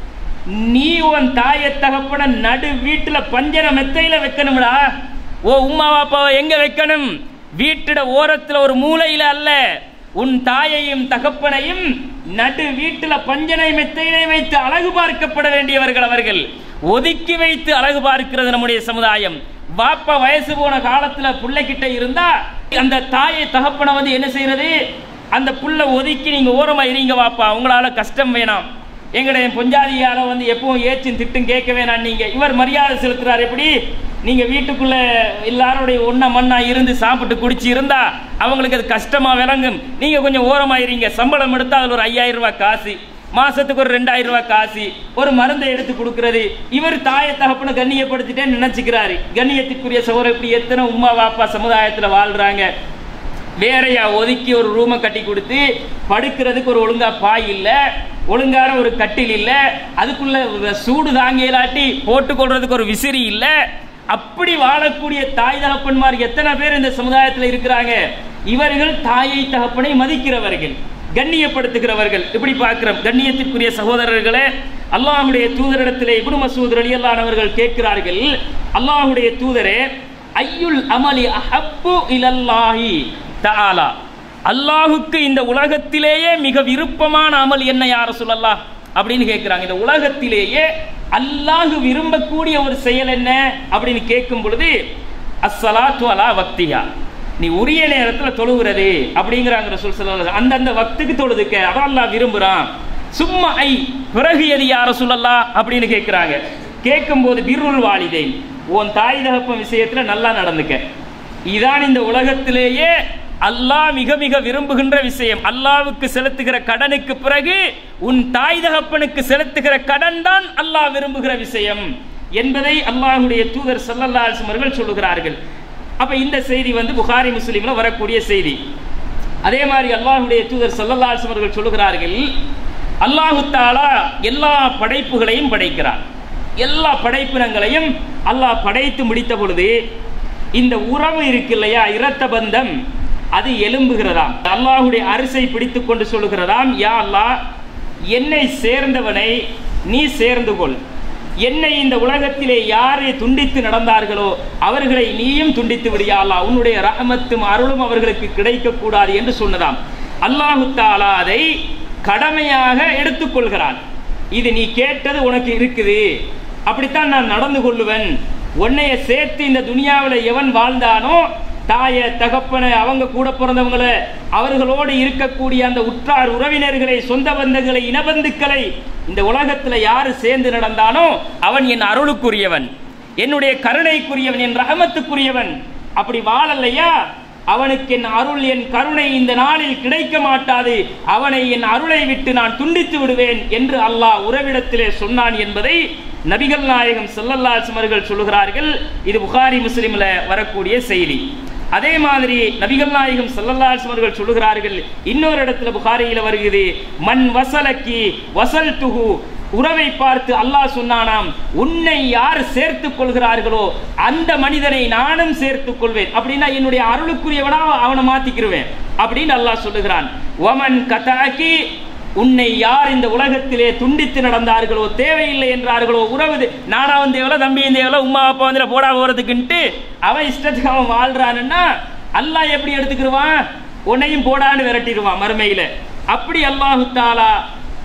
நீ உன் தாயை தகப்பன நடு வீட்டுல பஞ்சன மெத்தையில வைக்கணும்டா. ஓ உம்மா வாப்பாவை எங்க வைக்கணும்? வீட்டுட ஓரத்துல ஒரு மூலையில அல்ல. உன் தாயையும் தகப்பனையும் நடு வீட்டுல பஞ்சனை மெத்தையிலே வைத்து அழகு பார்க்கப்பட வேண்டியவர்கள் அவர்கள். ஒதுக்கி வைத்து அழகு பார்க்கிறது நம்முடைய சமுதாயம். வாப்பா வயசு போன காலத்துல புள்ளைகிட்ட இருந்தா அந்த தாயை தகப்பனை வந்து என்ன செய்யறது, அந்த புள்ள ஒதுக்கி நீங்க ஓரமா இருங்க வாப்பா, உங்களால கஷ்டம் வேணாம், எங்களுடைய பொஞ்சாதியார வந்து எப்பவும் ஏச்சும் திட்டும் கேட்க வேணாம். நீங்க இவர் மரியாதை செலுத்துறாரு. எப்படி நீங்க வீட்டுக்குள்ள எல்லாருடைய ஒன்னா மண்ணா இருந்து சாப்பிட்டு குடிச்சு இருந்தா அவங்களுக்கு அது கஷ்டமா விளங்கும். நீங்க கொஞ்சம் ஓரமாயிருங்க. சம்பளம் எடுத்தா அதுல ஒரு ஐயாயிரம் ரூபாய் காசு, மாசத்துக்கு ஒரு ரெண்டாயிரம் ரூபாய் காசு, ஒரு மருந்தை எடுத்து கொடுக்கிறது. இவர் தாயை தகப்பனை கண்ணியப்படுத்திட்டே நினைச்சுக்கிறாரு. கண்ணியத்துக்குரிய சகோதரர் இப்படி எத்தனை உம்மா வாப்பா சமுதாயத்துல வாழ்றாங்க. வேறையா ஒதுக்கி ஒரு ரூமை கட்டி கொடுத்து படுக்கிறதுக்கு ஒரு ஒழுங்கா பாய் இல்ல, ஒழுங்கான ஒரு கட்டில் இல்ல, அதுக்குள்ள சூடு தாங்கியலாட்டி போட்டு கொள்றதுக்கு ஒரு விசிறி இல்ல. அப்படி வாழக்கூடிய தாய் தகப்பன்மார் எத்தனை பேர் இந்த சமுதாயத்தில் இருக்கிறாங்க. இவர்கள் தாயை தகப்பனை மதிக்கிறவர்கள், கண்ணியப்படுத்துகிறவர்கள். இப்படி பார்க்கிறோம். கண்ணியத்திற்குரிய சகோதரர்களே, அல்லாஹ்வுடைய தூதரிடத்திலே இப்னு மஸ்ஊத் ரலியல்லாஹு அன்ஹு அவர்கள் கேட்கிறார்கள், அல்லாஹ்வுடைய தூதரே, ஐயுல் அமலி அஹப்பு இலல்லாஹி தஆலா, அல்லாஹுக்கு இந்த உலகத்திலேயே மிக விருப்பமான அமல் என்ன யா ரசூலல்லாஹ் அப்படின்னு கேட்கிறாங்க. இந்த உலகத்திலேயே அல்லாஹ் விரும்பக்கூடிய ஒரு செயல் என்ன அப்படின்னு கேட்கும் பொழுது அஸ்ஸலாத்து அலா வக்திஹா, நீ உரிய நேரத்தில் தொழுகிறது அப்படிங்கிறாங்க ரசூல் ஸல்லல்லாஹு அலைஹி வஸல்லம். அந்தந்த வக்துக்கு தொழுதுக்க, அதான் அல்லாஹ் விரும்புறான். சும்மா ஐ பிறகு எது யா ரசூலல்லாஹ் அப்படின்னு கேட்கிறாங்க. கேட்கும்போது பிர்ருல் வாலிதைன், உன் தாய் தகப்பன் விஷயத்துல நல்லா நடந்துக்க. இதான் இந்த உலகத்திலேயே அல்லாஹ் மிக மிக விரும்புகின்ற விஷயம். அல்லாஹ்வுக்கு செலுத்துகிற கடனுக்கு பிறகு உன் தாய் தகப்பனுக்கு செலுத்துகிற கடன் தான் அல்லாஹ் விரும்புகிற விஷயம் என்பதை அல்லாஹ்வுடைய தூதர் ஸல்லல்லாஹு அலைஹி வஸல்லம் அவர்கள் சொல்லுகிறார்கள். அப்ப இந்த செய்தி வந்து புகாரி முஸ்லிம்ல வரக்கூடிய செய்தி. அதே மாதிரி அல்லாஹ்வுடைய தூதர் ஸல்லல்லாஹு அலைஹி வஸல்லம் அவர்கள் சொல்லுகிறார்கள், அல்லாஹ் தஆலா எல்லா படைப்புகளையும் படைக்கிறார். எல்லா படைப்பினங்களையும் அல்லாஹ் படைத்து முடித்த பொழுது இந்த உறவு இருக்கு இல்லையா, இரத்த பந்தம், அது எலும்புகிறதாம். அல்லாஹ்வுடைய அரிசை பிடித்துக் கொண்டு சொல்லுகிறதாம், யா அல்லாஹ், என்னை சேர்ந்தவனை நீ சேர்ந்து கொள். என்னை இந்த உலகத்திலே யாரை துண்டித்து நடந்தார்களோ அவர்களை நீயும் துண்டித்து விடியா அல்லாஹ், உன்னுடைய ரஹமத்தும் அருளும் அவர்களுக்கு கிடைக்க கூடாது என்று சொன்னதாம். அல்லாஹு தஆலா அதை கடமையாக எடுத்துக்கொள்கிறான். இது நீ கேட்டது உனக்கு இருக்குது, அப்படித்தான் நான் நடந்து கொள்ளுவேன். உன்னைய சேர்த்து இந்த துனியாவில் எவன் வாழ்ந்தானோ, தாய தகப்பனை, அவங்க கூட பிறந்தவங்களை, அவர்களோடு இருக்கக்கூடிய அந்த உற்றார் உறவினர்களை, சொந்த பந்தங்களை, இனபந்துக்களை இந்த உலகத்தில் யாரு சேர்ந்து நடந்தானோ அவன் என் அருளுக்குரியவன், என்னுடைய கருணைக்குரியவன், என் ரஹமத்துக்குரியவன். அப்படி வாழலையா அவனுக்கு என் அருள், என் கருணை இந்த நாளில் கிடைக்க மாட்டாது, அவனை என் அருளை விட்டு நான் துண்டித்து விடுவேன் என்று அல்லாஹ் உறவிடத்திலே சொன்னான் என்பதை நபிகள் நாயகம் ஸல்லல்லாஹு அலைஹி வஸல்லம் அவர்கள் சொல்லுகிறார்கள். இது புகாரி முஸ்லிம்ல வரக்கூடிய செய்தி. அதே மாதிரி நபிகள் நாயகம் ஸல்லல்லாஹு அலைஹி வஸல்லம் அவர்கள் சொல்லுகிறார்கள், இன்னொரு இடத்துல புகாரியில வருகிறது, மன் வசலக்கி வசல்துஹு, உறவை பார்த்து அல்லாஹ் சொன்னானாம், உன்னை யார் சேர்த்துக் கொள்கிறார்களோ அந்த மனிதனை நானும் சேர்த்துக் கொள்வேன். அப்படின்னா என்னுடைய அருளுக்குரியவனா அவனை மாத்திக்கிருவேன் அப்படின்னு அல்லாஹ் சொல்லுகிறான். வமன் கதாக்கி, உன்னை யார் இந்த உலகத்திலே துண்டித்து நடந்தார்களோ, தேவையில்லை என்றார்களோ, உறவு நானா வந்து எவ்வளோ, தம்பி இந்த எவ்வளோ, உமா அப்பா வந்து போடா போறதுக்குன்ட்டு அவன் இஷ்டத்துக்கு அவன் வாழ்றான்னா அல்லாஹ் எப்படி எடுத்துக்கிடுவான், உன்னையும் போடான்னு விரட்டிடுவான் மறுமையில. அப்படி அல்லாஹு தஆலா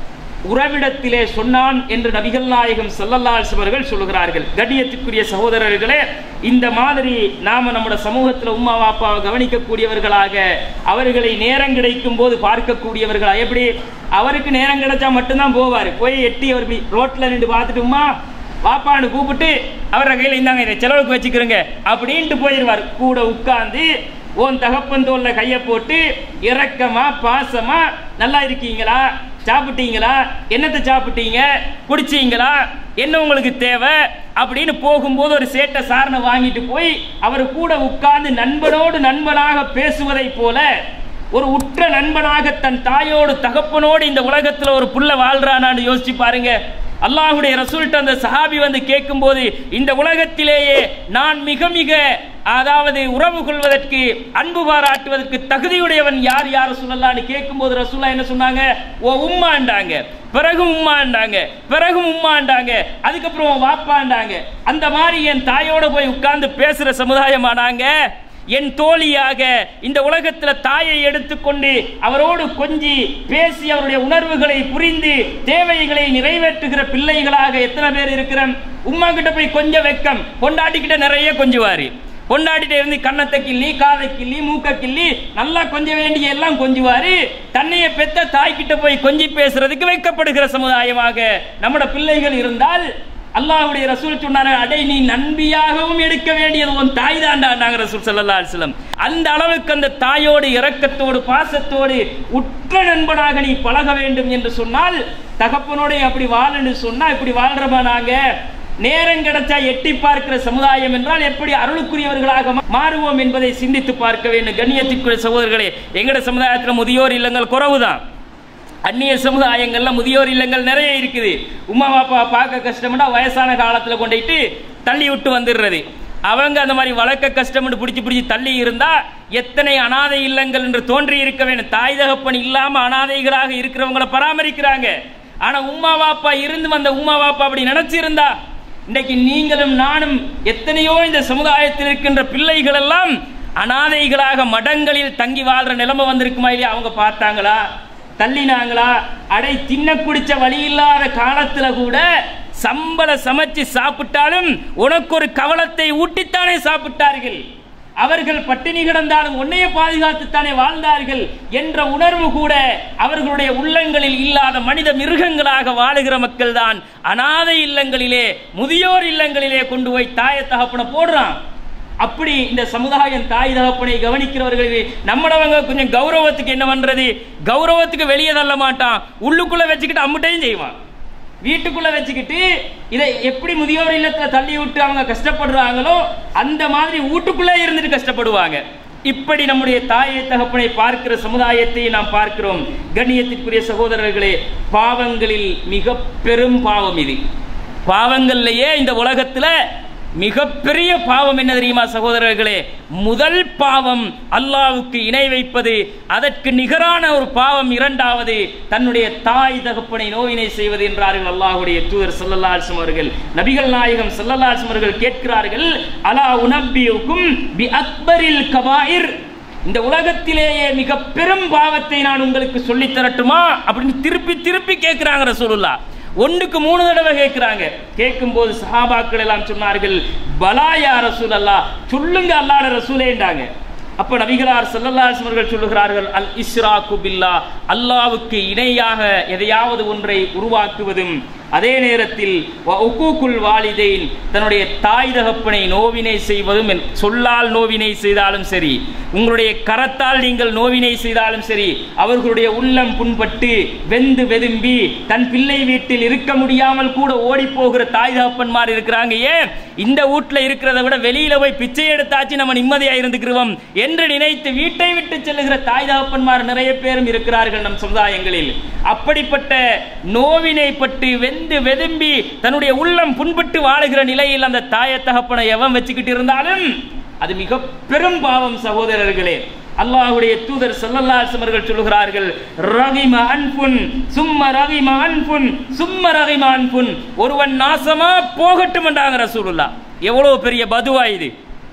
உறவிடத்திலே சொன்னான் என்று நபிகள் நாயகம் ஸல்லல்லாஹு அலைஹி வஸல்லம் அவர்கள் சொல்லுகிறார்கள். கண்ணியத்திற்குரிய சகோதரர்களே, இந்த மாதிரி நாம நம்முடைய சமூகத்தில் உம்மா வாப்பாவை கவனிக்கக்கூடியவர்களாக, அவர்களை நேரம் கிடைக்கும் போது பார்க்கக்கூடியவர்களா. எப்படி அவருக்கு நேரம் கிடைச்சா மட்டும்தான் போவார், போய் எட்டி அவர் ரோட்ல நின்று பார்த்துட்டு உம்மா வாப்பான்னு கூப்பிட்டு அவரை கையில் இந்தாங்க இதை செலவுக்கு வச்சுக்கிறோங்க அப்படின்ட்டு போயிடுவார். கூட உட்கார்ந்து உன் தகப்பன் தோல்ல கையை போட்டு இரக்கமா பாசமா, நல்லா இருக்கீங்களா, சாப்பிட்டீங்களா, என்னத்தை சாப்பிட்டீங்க, குடிச்சீங்களா, என்ன உங்களுக்கு தேவை அப்படின்னு போகும்போது ஒரு சேட்டை சாரணை வாங்கிட்டு போய் அவர் கூட உட்கார்ந்து நண்பனோடு நண்பனாக பேசுவதை போல ஒரு உற்ற நண்பனாக தன் தாயோடு தகப்பனோடு இந்த உலகத்தில் ஒரு புள்ள வாழ்றானான்னு யோசிச்சு பாருங்க. அல்லாஹ்வுடைய ரசூல்ட்ட அந்த சஹாபி வந்து கேட்கும் போது, இந்த உலகத்திலேயே நான் மிக மிக அதாவது உறவு கொள்வதற்கு, அன்பு பாராட்டுவதற்கு தகுதியுடையவன் யார் யார் ரசூலுல்லாஹ்னு கேட்கும் போது ரசூலுல்லாஹ் என்ன சொன்னாங்க, ஓ உம்மாண்டாங்க, பிறகு உம்மாண்டாங்க, பிறகு உம்மாண்டாங்க, அதுக்கப்புறம் வாப்பாண்டாங்க. அந்த மாதிரி என் தாயோட போய் உட்கார்ந்து பேசுற சமுதாயமானாங்க. என் தோழியாக இந்த உலகத்தில் தாயை எடுத்துக்கொண்டு அவரோடு கொஞ்சி பேசி அவருடைய உணர்வுகளை புரிந்து தேவைகளை நிறைவேற்றுகிற பிள்ளைகளாக எத்தனை பேர் இருக்கிறோம். உம்மா கிட்ட போய் கொஞ்சம் வெக்கம், பொண்டாட்டி கிட்ட நிறைய கொஞ்சுவாரு, பொண்டாட்டிட்ட இருந்து கண்ணத்தை கிள்ளி காதை கிள்ளி மூக்க கிள்ளி நல்லா கொஞ்ச வேண்டிய எல்லாம் கொஞ்சுவாரு. தன்னைய பெத்த தாய்கிட்ட போய் கொஞ்சி பேசுறதுக்கு வைக்கப்படுகிற சமுதாயமாக நம்மட பிள்ளைகள் இருந்தால் அல்லாஹ்வுடைய ரசூல் சொன்னார்கள், அடை நீ நன்பியாகவும் எடுக்க வேண்டியது உன் தாய் தாண்டாங்க ரசூல் ஸல்லல்லாஹு அலைஹி வஸல்லம். அந்த அளவுக்கு அந்த தாயோடு இரக்கத்தோடு பாசத்தோடு உற்ற நண்பனாக நீ பழக வேண்டும் என்று சொன்னால், தகப்பனோட அப்படி வாழன்னு சொன்னா இப்படி வாழ்றமா நாங்க நேரம் கிடைச்சா எட்டி பார்க்கிற சமுதாயம் என்றால் எப்படி அருளுக்குரியவர்களாக மாறுவோம் என்பதை சிந்தித்து பார்க்க வேண்டும். கண்ணியத்திற்குரிய சகோதரர்களே, எங்கட சமுதாயத்தில் முதியோர் இல்லங்கள் குறைவுதான். அந்நிய சமுதாயங்கள்ல முதியோர் இல்லங்கள் நிறைய இருக்குது. உமா பாப்பா பார்க்க கஷ்டம்னா வயசான காலத்துல கொண்டுட்டு தள்ளி விட்டு வந்துடுறது. அவங்க அந்த மாதிரி வளர்க்க கஷ்டம் பிடிச்சி பிடிச்சி தள்ளி இருந்தா எத்தனை அனாதை இல்லங்கள் என்று தோன்றி இருக்க வேண்டும். தாய் தகப்பன் இல்லாம அனாதைகளாக இருக்கிறவங்களை பராமரிக்கிறாங்க. ஆனா உமா பாப்பா இருந்து வந்த உமா பாப்பா அப்படி நினைச்சிருந்தா இன்னைக்கு நீங்களும் நானும் எத்தனையோ இந்த சமுதாயத்தில் இருக்கின்ற பிள்ளைகள் எல்லாம் அனாதைகளாக மடங்களில் தங்கி வாழ்ற நிலைமை வந்திருக்குமா இல்லையா? அவங்க பார்த்தாங்களா, தள்ளினாங்களா? அடை தின்ன குடிச்ச வழி இல்லாத காலத்துல கூட சம்பள சமைச்சு சாப்பிட்டாலும் உனக்கு ஒரு கவலத்தை ஊட்டித்தானே சாப்பிட்டார்கள். அவர்கள் பட்டினி கிடந்தாலும் உன்னைய பாதுகாத்துத்தானே வாழ்ந்தார்கள் என்ற உணர்வு கூட அவர்களுடைய உள்ளங்களில் இல்லாத மனித மிருகங்களாக வாழுகிற மக்கள் தான் அனாதை இல்லங்களிலே முதியோர் இல்லங்களிலே கொண்டு போய் தாய தகப்பனை போடுறான். அப்படி இந்த சமுதாயம் தாய் தகப்பனை கவனிக்கிறவர்கள் நம்மளவங்க கொஞ்சம் கௌரவத்துக்கு என்ன பண்றது, கௌரவத்துக்கு வெளியே தள்ள மாட்டான், உள்ளுக்குள்ள வச்சுக்கிட்டு அம்முட்டையும் செய்வான். வீட்டுக்குள்ள வச்சுக்கிட்டு இதை எப்படி முதியோர் இல்லத்துல தள்ளி விட்டு அவங்க கஷ்டப்படுறாங்களோ அந்த மாதிரி வீட்டுக்குள்ளே இருந்துட்டு கஷ்டப்படுவாங்க. இப்படி நம்முடைய தாயை தகப்பனை பார்க்கிற சமுதாயத்தை நாம் பார்க்கிறோம். கண்ணியத்திற்குரிய சகோதரர்களே, பாவங்களில் மிக பெரும் பாவம் இது. பாவங்கள்லயே இந்த உலகத்துல மிகப்பெரிய பாவம் என்ன தெரியுமா சகோதரர்களே? முதல் பாவம் அல்லாஹ்வுக்கு இணை வைப்பது. அதற்கு நிகரான ஒரு பாவம் இரண்டாவது தன்னுடைய தாய் தகப்பனை நோவினை செய்வது என்றார்கள் அல்லாஹ்வுடைய தூதர் ஸல்லல்லாஹு அலைஹி வஸல்லம் அவர்கள். நபிகள் நாயகம் ஸல்லல்லாஹு அலைஹி வஸல்லம் அவர்கள் கேட்கிறார்கள், அலா உனப்பியுக்கும் பி அக்பரில் கபாயிர், இந்த உலகத்திலேயே மிக பெரும் பாவத்தை நான் உங்களுக்கு சொல்லி தரட்டுமா அப்படின்னு திருப்பி திருப்பி கேட்கிறாங்க ரசூலுல்லாஹ். ஒன்றுக்கு மூணு தடவை கேட்கிறாங்க. கேட்கும் போது சஹாபாக்கள் எல்லாம் சொன்னார்கள், பலாயா ரசூலல்லாஹ், சொல்லுங்க அல்லாஹ்வுடைய ரசூலேன்றாங்க. அப்ப நபிகளார் ஸல்லல்லாஹு அலைஹி வஸல்லம் அவர்கள் சொல்லுகிறார்கள், அல் இஸ்ராக்கு பில்லாஹ், அல்லாஹ்வுக்கு இணையாக எதையாவது ஒன்றை உருவாக்குவதும், அதே நேரத்தில் உக்கூக்குல் வாலிதைன், தன்னுடைய தாய் தகப்பனை நோவினை செய்வதும். சொல்லால் நோவினை செய்தாலும் சரி, உங்களுடைய கரத்தால் நீங்கள் நோவினை செய்தாலும் சரி, அவர்களுடைய உள்ளம் புண்பட்டு வெந்து வெதும்பி தன் பிள்ளை வீட்டில் இருக்க முடியாமல் கூட ஓடி போகிற தாய் தகப்பன்மார் இருக்கிறாங்க. ஏன் இந்த வீட்டில் இருக்கிறத விட வெளியில போய் பிச்சை எடுத்தாச்சு நம்ம நிம்மதியா இருந்துக்கிறோம் என்று நினைத்து வீட்டை விட்டு செல்லுகிற தாய் தகப்பன்மார் நிறைய பேரும் இருக்கிறார்கள் நம் சமுதாயங்களில். அப்படிப்பட்ட நோவினை பட்டு வெந்து வெதும்பி தன்னுடைய உள்ளம் புண்பட்டு வாழுகிற நிலையில் அந்த தாய தகப்பனை எவன் வச்சுக்கிட்டு இருந்தாலும் அது மிக பெரும் பாவம் சகோதரர்களே. அல்லாஹ்வுடைய தூதர் ஸல்லல்லாஹு அலைஹி வஸல்லம் அவர்கள் சொல்கிறார்கள், ரகிம அன்ஃபுன் சும்ம ரகிம அன்ஃபுன் சும்ம ரகிம அன்ஃபுன், ஒருவன் நாசமா போகட்டும் என்றாங்க ரசூலுல்லாஹ். எவ்வளவு பெரிய பதுவா இது,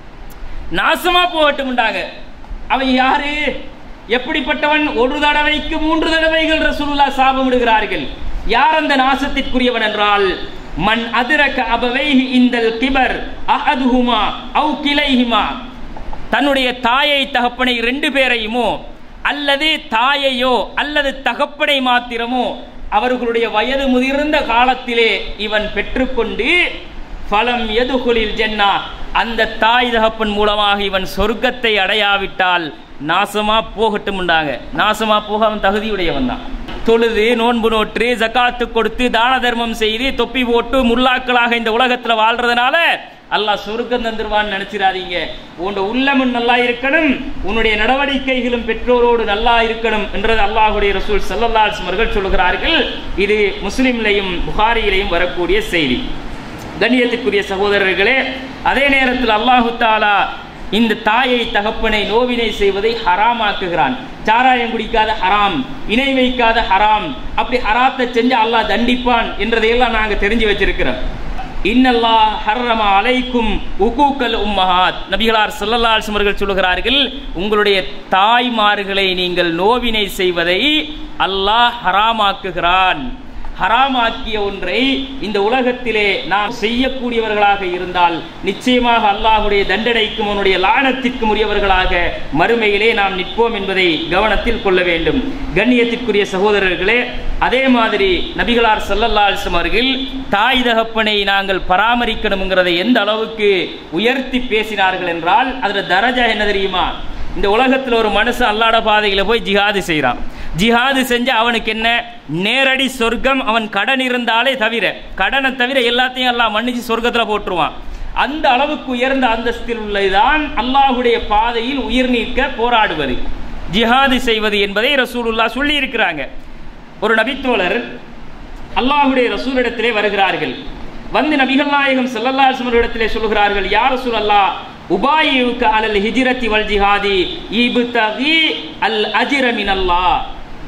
நாசமா போகட்டும் என்றாங்க. அவன் யாரு, எப்படிப்பட்டவன்? ஒரு தடவைக்கு மூன்று தடவைகள் ரசூலுல்லாஹ் சாபமிடுகிறார்கள். யார் அந்த நாசத்திற்குரியவன் என்றால், மன் அதிரக அபவைஹி இந்தல் கிபர் அஹதுஹுமா அவ் கிளைஹிமா, தன்னுடைய தாயை தகப்பனை ரெண்டு பேரையுமோ அல்லது தாயையோ அல்லது தகப்பனை மாத்திரமோ அவர்களுடைய வயது முதிர்ந்த காலத்திலே இவன் பெற்றுக்கொண்டு ஃபலம் யதுகுலில் ஜன்னா, அந்த தாய் தகப்பன் மூலமாக இவன் சொர்க்கத்தை அடையாவிட்டால் நாசமா போகட்டும் உண்டாங்க. நாசமா போக அவன் தகுதியுடையவன் தான். தொழுது நோன்பு நோற்று ஜகாத்து கொடுத்து தான தர்மம் செய்து தொப்பி போட்டு முல்லாக்களாக இந்த உலகத்தில் வாழ்றதுனால அல்லாஹ் சொர்க்கம் தந்துருவான்னு நினைச்சிடாதீங்க. உன்னோட உள்ளமும் நல்லா இருக்கணும், உன்னுடைய நடவடிக்கைகளும் பெற்றோரோடு நல்லா இருக்கணும் என்றது அல்லாஹ்வுடைய ரசூல் ஸல்லல்லாஹு அலைஹி வஸல்லம் அவர்கள் சொல்கிறார்கள். இது முஸ்லிம்லையும் புகாரியிலையும் வரக்கூடிய செய்தி. கண்ணியத்துக்குரிய சகோதரர்களே, அதே நேரத்தில் அல்லாஹு தஆலா இந்த தாயை தகப்பனை நோவினை செய்வதை ஹராமாக்குகிறான். சாராயம் குடிக்காத ஹராம், இணை வைக்காத ஹராம், அப்படி ஹராத்தை செஞ்சு அல்லாஹ் தண்டிப்பான் என்றதையெல்லாம் நாங்கள் தெரிஞ்சு வச்சிருக்கிறோம். இன்னல்லாஹ் ஹர்ரம அலைக்கும் உகூக்கல் உம்மஹாத், நபிகளார் ஸல்லல்லாஹு அலைஹி வஸல்லம் அவர்கள் சொல்கிறார்கள், உங்களுடைய தாய்மார்களை நீங்கள் நோவினை செய்வதை அல்லாஹ் ஹராமாக்குகிறான். ஹராமாக்கிய ஒன்றை இந்த உலகத்திலே நாம் செய்யக்கூடியவர்களாக இருந்தால் நிச்சயமாக அல்லாஹ்வுடைய தண்டனைக்கும் அவனுடைய லானத்திற்கும் உரியவர்களாக மறுமையிலே நாம் நிற்போம் என்பதை கவனத்தில் கொள்ள வேண்டும். கண்ணியத்திற்குரிய சகோதரர்களே, அதே மாதிரி நபிகளார் ஸல்லல்லாஹு அலைஹி வஸல்லம் அவர்கள் தாய் தகப்பனை நாங்கள் பராமரிக்கணும்ங்கிறதை எந்த அளவுக்கு உயர்த்தி பேசினார்கள் என்றால் அதில் தரஜா என்ன தெரியுமா? இந்த உலகத்தில் ஒரு மனுஷன் அல்லாஹ்வுடைய பாதையில் போய் ஜிஹாது செய்கிறான். ஜிஹாது செஞ்சு அவனுக்கு என்ன நேரடி சொர்க்கம், அவன் கடன் இருந்தாலே தவிர கடனை தவிர எல்லாத்தையும் அல்லாஹ் மன்னிச்சு சொர்க்கத்தில் போட்டுருவான். அந்த அளவுக்கு உயர்ந்த அந்தஸ்தில் உள்ளதுதான் அல்லாஹ்வுடைய பாதையில் உயிர் நீக்க போராடுவது, ஜிஹாது செய்வது என்பதை ரசூலுல்லாஹ் சொல்லி இருக்கிறாங்க. ஒரு நபித்தோழர் அல்லாஹ்வுடைய ரசூலிடத்திலே வருகிறார்கள். வந்து நபிகள் நாயகம் ஸல்லல்லாஹு அலைஹி வஸல்லம் இடத்திலே சொல்கிறார்கள், யா ரசூலல்லாஹ் உபாயியுக அலல் ஹிஜ்ரத்தி வல் ஜிஹாதி இப்தகி அல் அஜ்ர மினல்லாஹ்.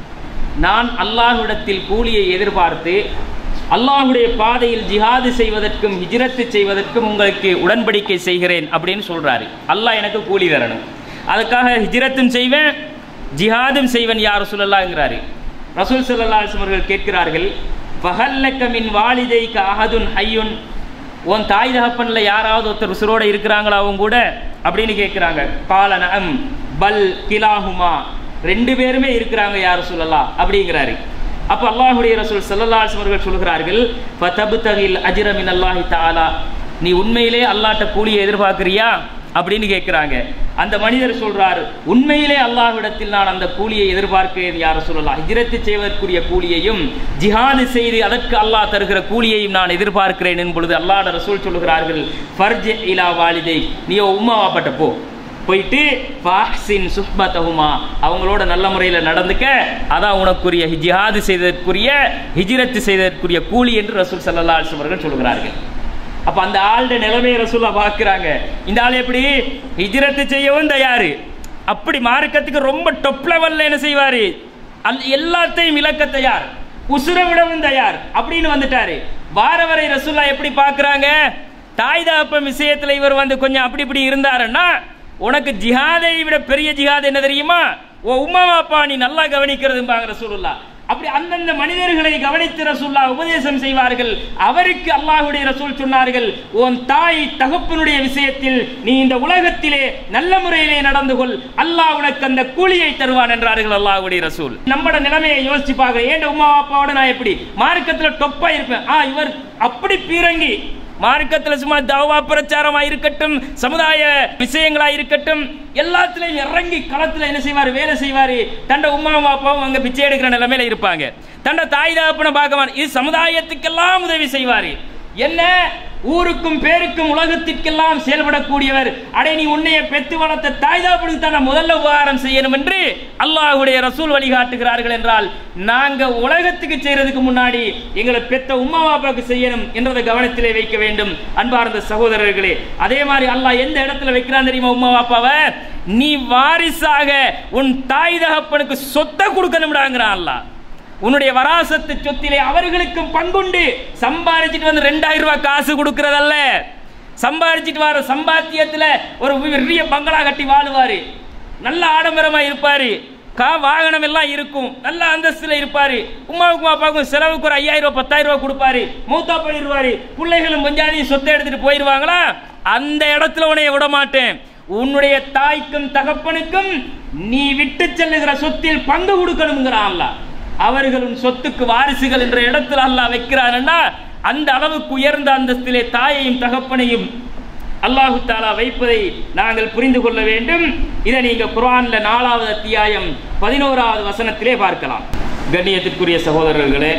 நான் அல்லாஹ்விடத்தில் கூலியை எதிர்பார்த்து அல்லாஹ்வுடைய பாதையில் ஜிஹாது செய்வதற்கும் ஹிஜ்ரத்து செய்வதற்கும் உங்களுக்கு உடன்படிக்கை செய்கிறேன் அப்படின்னு சொல்றாரு. அல்லாஹ் எனக்கு கூலி தரணும், அதுக்காக ஹிஜ்ரத்தும் செய்வேன் ஜிஹாதும் செய்வேன் யா ரசூலல்லாஹ்ங்கறாரு. ரசூல் ஸல்லல்லாஹு அலைஹி வஸல்லம் அவர்கள் கேட்கிறார்கள், ஃபஹல்லக மின் வாலிதைக அஹதுன் ஹய்யுன், உன் தாய் தகப்பன்ல யாராவது ஒருத்தர் உசுரோட இருக்கிறாங்களா அவங்க கூட அப்படின்னு கேட்கிறாங்க. கால நஅம் பல் கிலாஹுமா, ரெண்டு பேருமே இருக்கிறாங்க யா ரசூலல்லாஹ் அப்படிங்கிறாரு. அப்ப அல்லாஹ்வுடைய ரசூல் ஸல்லல்லாஹு அலைஹி வஸல்லம் அவர்கள் சொல்கிறார்கள், ஃபதப்தகில் அஜ்ர மினல்லாஹி தஆலா, நீ உண்மையிலே அல்லாஹ்ட்ட கூலியை எதிர்பார்க்கறியா அப்படின்னு கேட்கிறாங்க. அந்த மனிதர் சொல்றார், உண்மையிலே அல்லாஹ்விடத்தில் நான் அந்த கூலியை எதிர்பார்க்கிறேன் யா ரசூலல்லாஹ், ஹிஜ்ரத் செய்வதற்குரிய கூலியையும் ஜிஹாது செய்து அதற்கு அல்லாஹ் தருகிற கூலியையும் நான் எதிர்பார்க்கிறேன் என்பொழுது அல்லாஹ்வுடைய ரசூல் சொல்கிறார்கள், ஃபர்ஜி இலா வாலிதை, நீ உம்மா வாப்பட்ட போ, போயிட்டு ஃபஹ்சின் சுஹ்பதஹுமா, அவங்களோட நல்ல முறையில் நடந்துக்க, அதான் உனக்குரிய ஜிஹாது செய்ததற்குரிய ஹிஜ்ரத் செய்ததற்குரிய கூலி என்று ரசூல் ஸல்லல்லாஹு அலைஹி வஸல்லம் அவர்கள் சொல்கிறார்கள். அப்ப அந்த ஆளுடைய நிலைமையை ரசூலா பார்க்கிறாங்க. இந்த ஆள் எப்படி ஹிஜ்ரத் செய்யவும் தயாரு, அப்படி மார்க்கத்துக்கு ரொம்ப டொப் லெவல்ல என்ன செய்வாரு, எல்லாத்தையும் இழக்க தயார், உசுர விடவும் தயார் அப்படின்னு வந்துட்டாரு. வாரவரை ரசூலா எப்படி பார்க்கிறாங்க, தாய் தகப்பன் விஷயத்துல இவர் வந்து கொஞ்சம் அப்படி இப்படி இருந்தாருன்னா, உனக்கு ஜிஹாதை விட பெரிய ஜிஹாத் என்ன தெரியுமா, ஓ உம்மா வாப்பா நீ நல்லா கவனிக்கிறதும்பாங்க ரசூலுல்லாஹ். அப்படி அந்தந்த மனிதர்களை கவனித்து ரசூலுல்லாஹ் உபதேசம் செய்வார்கள். அவருக்கு அல்லாஹ்வுடைய ரசூல் சொன்னார்கள், உன் தாய் தகப்பனுடைய விஷயத்தில் நீ இந்த உலகத்திலே நல்ல முறையிலே நடந்து கொள், அல்லாஹ் உனக்கு அந்த கூலியை தருவான் என்றார்கள் அல்லாஹ்வுடைய ரசூல். நம்மட நிலைமையை யோசிச்சு பாக்க, ஏன் உம்மா அப்பாவோட நான் எப்படி மார்க்கத்துல டொப்பா இருப்பேன், ஆ இவர் அப்படி பீரங்கி மார்க்கத்தில் சும்மா தவா பிரச்சாரமா இருக்கட்டும், சமுதாய விஷயங்களா இருக்கட்டும், எல்லாத்திலையும் இறங்கி களத்தில் என்ன செய்வாரு, வேலை செய்வாரு. தண்ட உம்மா அப்பாவும் அங்க பிச்சை எடுக்கிற நிலைமையில இருப்பாங்க. தண்ட தாய் தகப்பனை பார்க்க இது சமுதாயத்துக்கெல்லாம் உதவி செய்வாரு. என்ன ஊருக்கும் பேருக்கும் உலகத்திற்கெல்லாம் செயல்படக்கூடியவர். அடே நீ உன்னைய பெத்து வளர்த்த தாய் தகப்பனுக்கு தான் முதல்ல உபகாரம் செய்யணும் என்று அல்லாஹ்வுடைய ரசூல் வழிகாட்டுகிறார்கள் என்றால், நாங்க உலகத்துக்கு செய்யறதுக்கு முன்னாடி எங்களை பெத்த உம்மா பாப்பாக்கு செய்யணும் என்றதை கவனத்திலே வைக்க வேண்டும். அன்பார்ந்த சகோதரர்களே, அதே மாதிரி அல்லாஹ் எந்த இடத்துல வைக்கிறான் தெரியுமா உம்மா பாப்பாவை, நீ வாரிசாக உன் தாய் தகப்பனுக்கு சொத்தை கொடுக்கணும்டாங்கிறான் அல்லாஹ். உன்னுடைய வராசத்து சொத்திலே அவர்களுக்கும் பங்குண்டு. சம்பாதிச்சுட்டு வந்து ரெண்டாயிரம் ரூபாய் காசு கொடுக்கறதல்ல, சம்பாதிச்சுட்டு வர சம்பாத்தியத்துல ஒரு பெரிய பங்களா கட்டி வாழுவாரு, நல்ல ஆடம்பரமா இருப்பாரு, கா வாகனம் எல்லாம் இருக்கும், நல்ல அந்தஸ்துல இருப்பாரு, உமாவுக்கும் அப்பாவுக்கும் செலவுக்கு ஒரு ஐயாயிரம் ரூபாய் பத்தாயிரம் ரூபாய் கொடுப்பாரு, மூத்தா போயிடுவாரு, பிள்ளைகளும் கொஞ்சாதையும் சொத்தை எடுத்துட்டு போயிடுவாங்களா, அந்த இடத்துல உன்னைய விட மாட்டேன். உன்னுடைய தாய்க்கும் தகப்பனுக்கும் நீ விட்டு செல்லுகிற சொத்தில் பங்கு கொடுக்கணுங்கிறான். அவர்களும் சொத்துக்கு வாரிசுகள் என்ற இடத்துல அல்லாஹ் வைக்கிறான்னா, அந்த அளவுக்கு உயர்ந்த அந்தஸ்திலே தாயையும் தகப்பனையும் அல்லாஹு தஆலா வைப்பதை நாங்கள் புரிந்து கொள்ள வேண்டும். இதை நீங்க குர்ஆன்ல நாலாவது அத்தியாயம் பதினோராவது வசனத்திலே பார்க்கலாம். கண்ணியத்திற்குரிய சகோதரர்களே,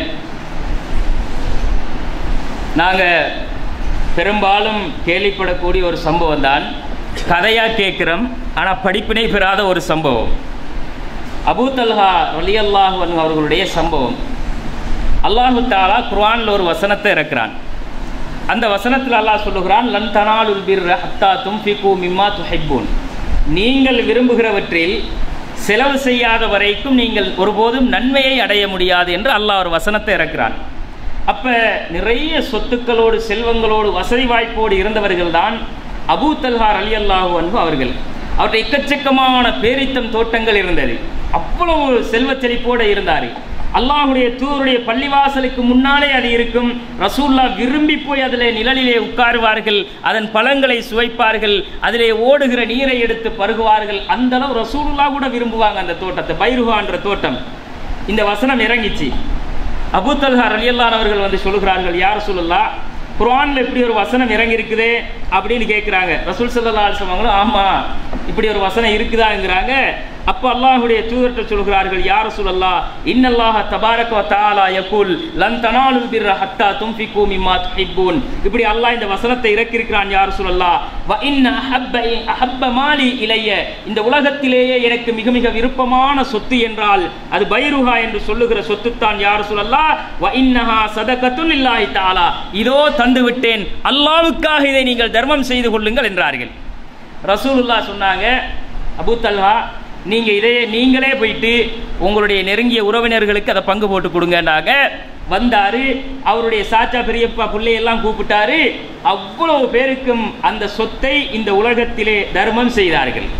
நாங்க பெரும்பாலும் கேள்விப்படக்கூடிய ஒரு சம்பவம் தான், கதையா கேட்கிறோம் ஆனா படிப்பினை பெறாத ஒரு சம்பவம். அபூ தல்ஹா ரலியல்லாஹு அன்ஹு அவர்களுடைய சம்பவம். அல்லாஹு தஆலா குர்ஆன்ல ஒரு வசனத்தை இறக்குறான். அந்த வசனத்தில் அல்லாஹ் சொல்லுகிறான், லன் தனாலுல் பிர்ர ஹத்தா துன்ஃபிகு மிம்மா துஹிப்பூன், நீங்கள் விரும்புகிறவற்றில் செலவு செய்யாத வரைக்கும் நீங்கள் ஒருபோதும் நன்மையை அடைய முடியாது என்று அல்லாஹ் ஒரு வசனத்தை இறக்குறான். அப்ப நிறைய சொத்துக்களோடு செல்வங்களோடு வசதி வாய்ப்போடு இருந்தவர்கள் தான் அபூ தல்ஹா ரலியல்லாஹு அன்ஹு அவர்கள். அவற்றை எக்கச்சக்கமான பேரித்தம் தோட்டங்கள் இருந்தது, அவ்வளவு செல்வ செழிப்போடு இருந்தார். அல்லாஹ்வுடைய தூதருடைய பள்ளிவாசலுக்கு முன்னாலே அது இருக்கும். ரசூலுல்லாஹ் விரும்பி போய் அதிலே நிழலிலே உட்காருவார்கள், அதன் பழங்களை சுவைப்பார்கள், அதிலே ஓடுகிற நீரை எடுத்து பருகுவார்கள். அந்த அளவு ரசூலுல்லாஹ் கூட விரும்புவாங்க அந்த தோட்டத்தை, பைருஹான்ற தோட்டம். இந்த வசனம் இறங்கிச்சு. அபூ தல்ஹா ரலியல்லாஹு அன்ஹு அவர்கள் வந்து சொல்லுகிறார்கள், யா ரசூலுல்லாஹ், குர்ஆன்ல இப்படி ஒரு வசனம் இறங்கி இருக்குதே அப்படின்னு கேட்குறாங்க. ரசூல் ஸல்லல்லாஹு அலைஹி வஸல்லம் ஆமா இப்படி ஒரு வசனம் இருக்குதாங்கிறாங்க. அப்போ அல்லாஹ்வுடைய தூதர்கிட்ட சொல்கிறார்கள், யா ரசூலல்லாஹ், இன்னல்லாஹ தபாரக வ தஆலா யகூல் லன் தனாலுல் பிர்ர ஹத்தா துன்ஃபிகு மிம்மா துஹிப்பூன். இப்படி அல்லாஹ் இந்த வசனத்தை இறக்கி இருக்கிறான். யா ரசூலல்லாஹ், வ இன்ன அஹப்ப அஹப்ப மாலி இலைய, இந்த உலகத்திலேயே எனக்கு மிக மிக விருப்பமான சொத்து என்றால் அது பைருஹா என்று சொல்லுகிற சொத்து தான். யா ரசூலல்லாஹ், வ இன்னஹா ஸதகத்துன் லில்லாஹி தஆலா, இதோ தந்து விட்டேன், அல்லாஹ்வுக்காக இதை நீங்கள் தர்மம் செய்து கொள்ளுங்கள் என்றார்கள். ரசூலுல்லாஹ் சொன்னாங்க, அபூ தல்ஹா, நீங்க இதையே நீங்களே போயிட்டு உங்களுடைய நெருங்கிய உறவினர்களுக்கு அதை பங்கு போட்டு கொடுங்கன்னாங்க. வந்தாரு, அவருடைய சாச்சா பெரியப்பா பிள்ளையெல்லாம் கூப்பிட்டாரு. அவ்வளவு பேருக்கும் அந்த சொத்தை இந்த உலகத்திலே தர்மம் செய்தார்கள்.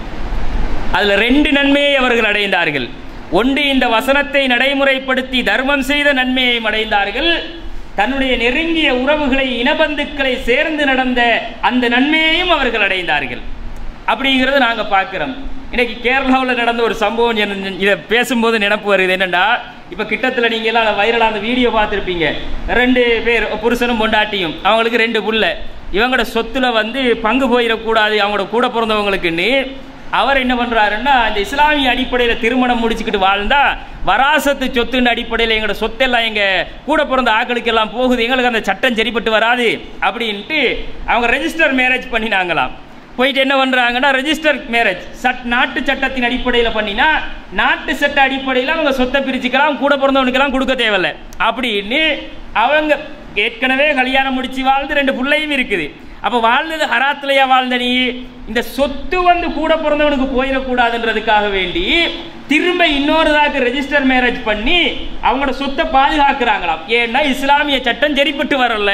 அதுல ரெண்டு நன்மையை அவர்கள் அடைந்தார்கள். ஒன்று, இந்த வசனத்தை நடைமுறைப்படுத்தி தர்மம் செய்த நன்மையை அடைந்தார்கள். தன்னுடைய நெருங்கிய உறவுகளை, இனபந்துக்களை சேர்ந்து நடந்த அந்த நன்மையையும் அவர்கள் அடைந்தார்கள். அப்படிங்கிறது நாங்க பார்க்கிறோம். இன்னைக்கு கேரளாவில் நடந்த ஒரு சம்பவம் இதை பேசும்போது நினைப்பு வருது. என்னண்டா, இப்ப கிட்டத்தில் நீங்க எல்லாம் வைரலா அந்த வீடியோ பார்த்துருப்பீங்க. ரெண்டு பேர், புருஷனும் பொண்டாட்டியும், அவங்களுக்கு ரெண்டு புள்ள. இவங்களோட சொத்துல வந்து பங்கு போயிடக்கூடாது அவங்களோட கூட பிறந்தவங்களுக்குன்னு அவர் என்ன பண்றாருன்னா, இந்த இஸ்லாமிய அடிப்படையில் திருமணம் முடிச்சுக்கிட்டு வாழ்ந்தா வராசத்து சொத்துன்ற அடிப்படையில் எங்களோட சொத்தெல்லாம் எங்க கூட பிறந்த ஆக்களுக்கு எல்லாம் போகுது, எங்களுக்கு அந்த சட்டம் சரிப்பட்டு வராது அப்படின்ட்டு அவங்க ரெஜிஸ்டர் மேரேஜ் பண்ணினாங்களாம். போயிட்டு என்ன பண்றாங்கன்னா, ரெஜிஸ்டர் மேரேஜ் சட் நாட்டு சட்டத்தின் அடிப்படையில் பண்ணினா நாட்டு சட்ட அடிப்படையில் அவங்க சொத்தை பிரிச்சுக்கலாம், கூட பிறந்தவனுக்கெல்லாம் கொடுக்க தேவையில்லை அப்படின்னு அவங்க ஏற்கனவே கல்யாணம் முடிச்சு வாழ்ந்து ரெண்டு பிள்ளையும் இருக்குது. அப்ப வாழ்ந்தது ஹராத்திலையா வாழ்ந்த நீ, இந்த சொத்து வந்து கூட பிறந்தவனுக்கு போயிடக்கூடாதுன்றதுக்காக வேண்டி திரும்ப இன்னொருதாக்கு ரெஜிஸ்டர் மேரேஜ் பண்ணி அவங்களோட சொத்தை பாதுகாக்கிறாங்களாம். ஏன்னா இஸ்லாமிய சட்டம் சரிப்பட்டு வரல.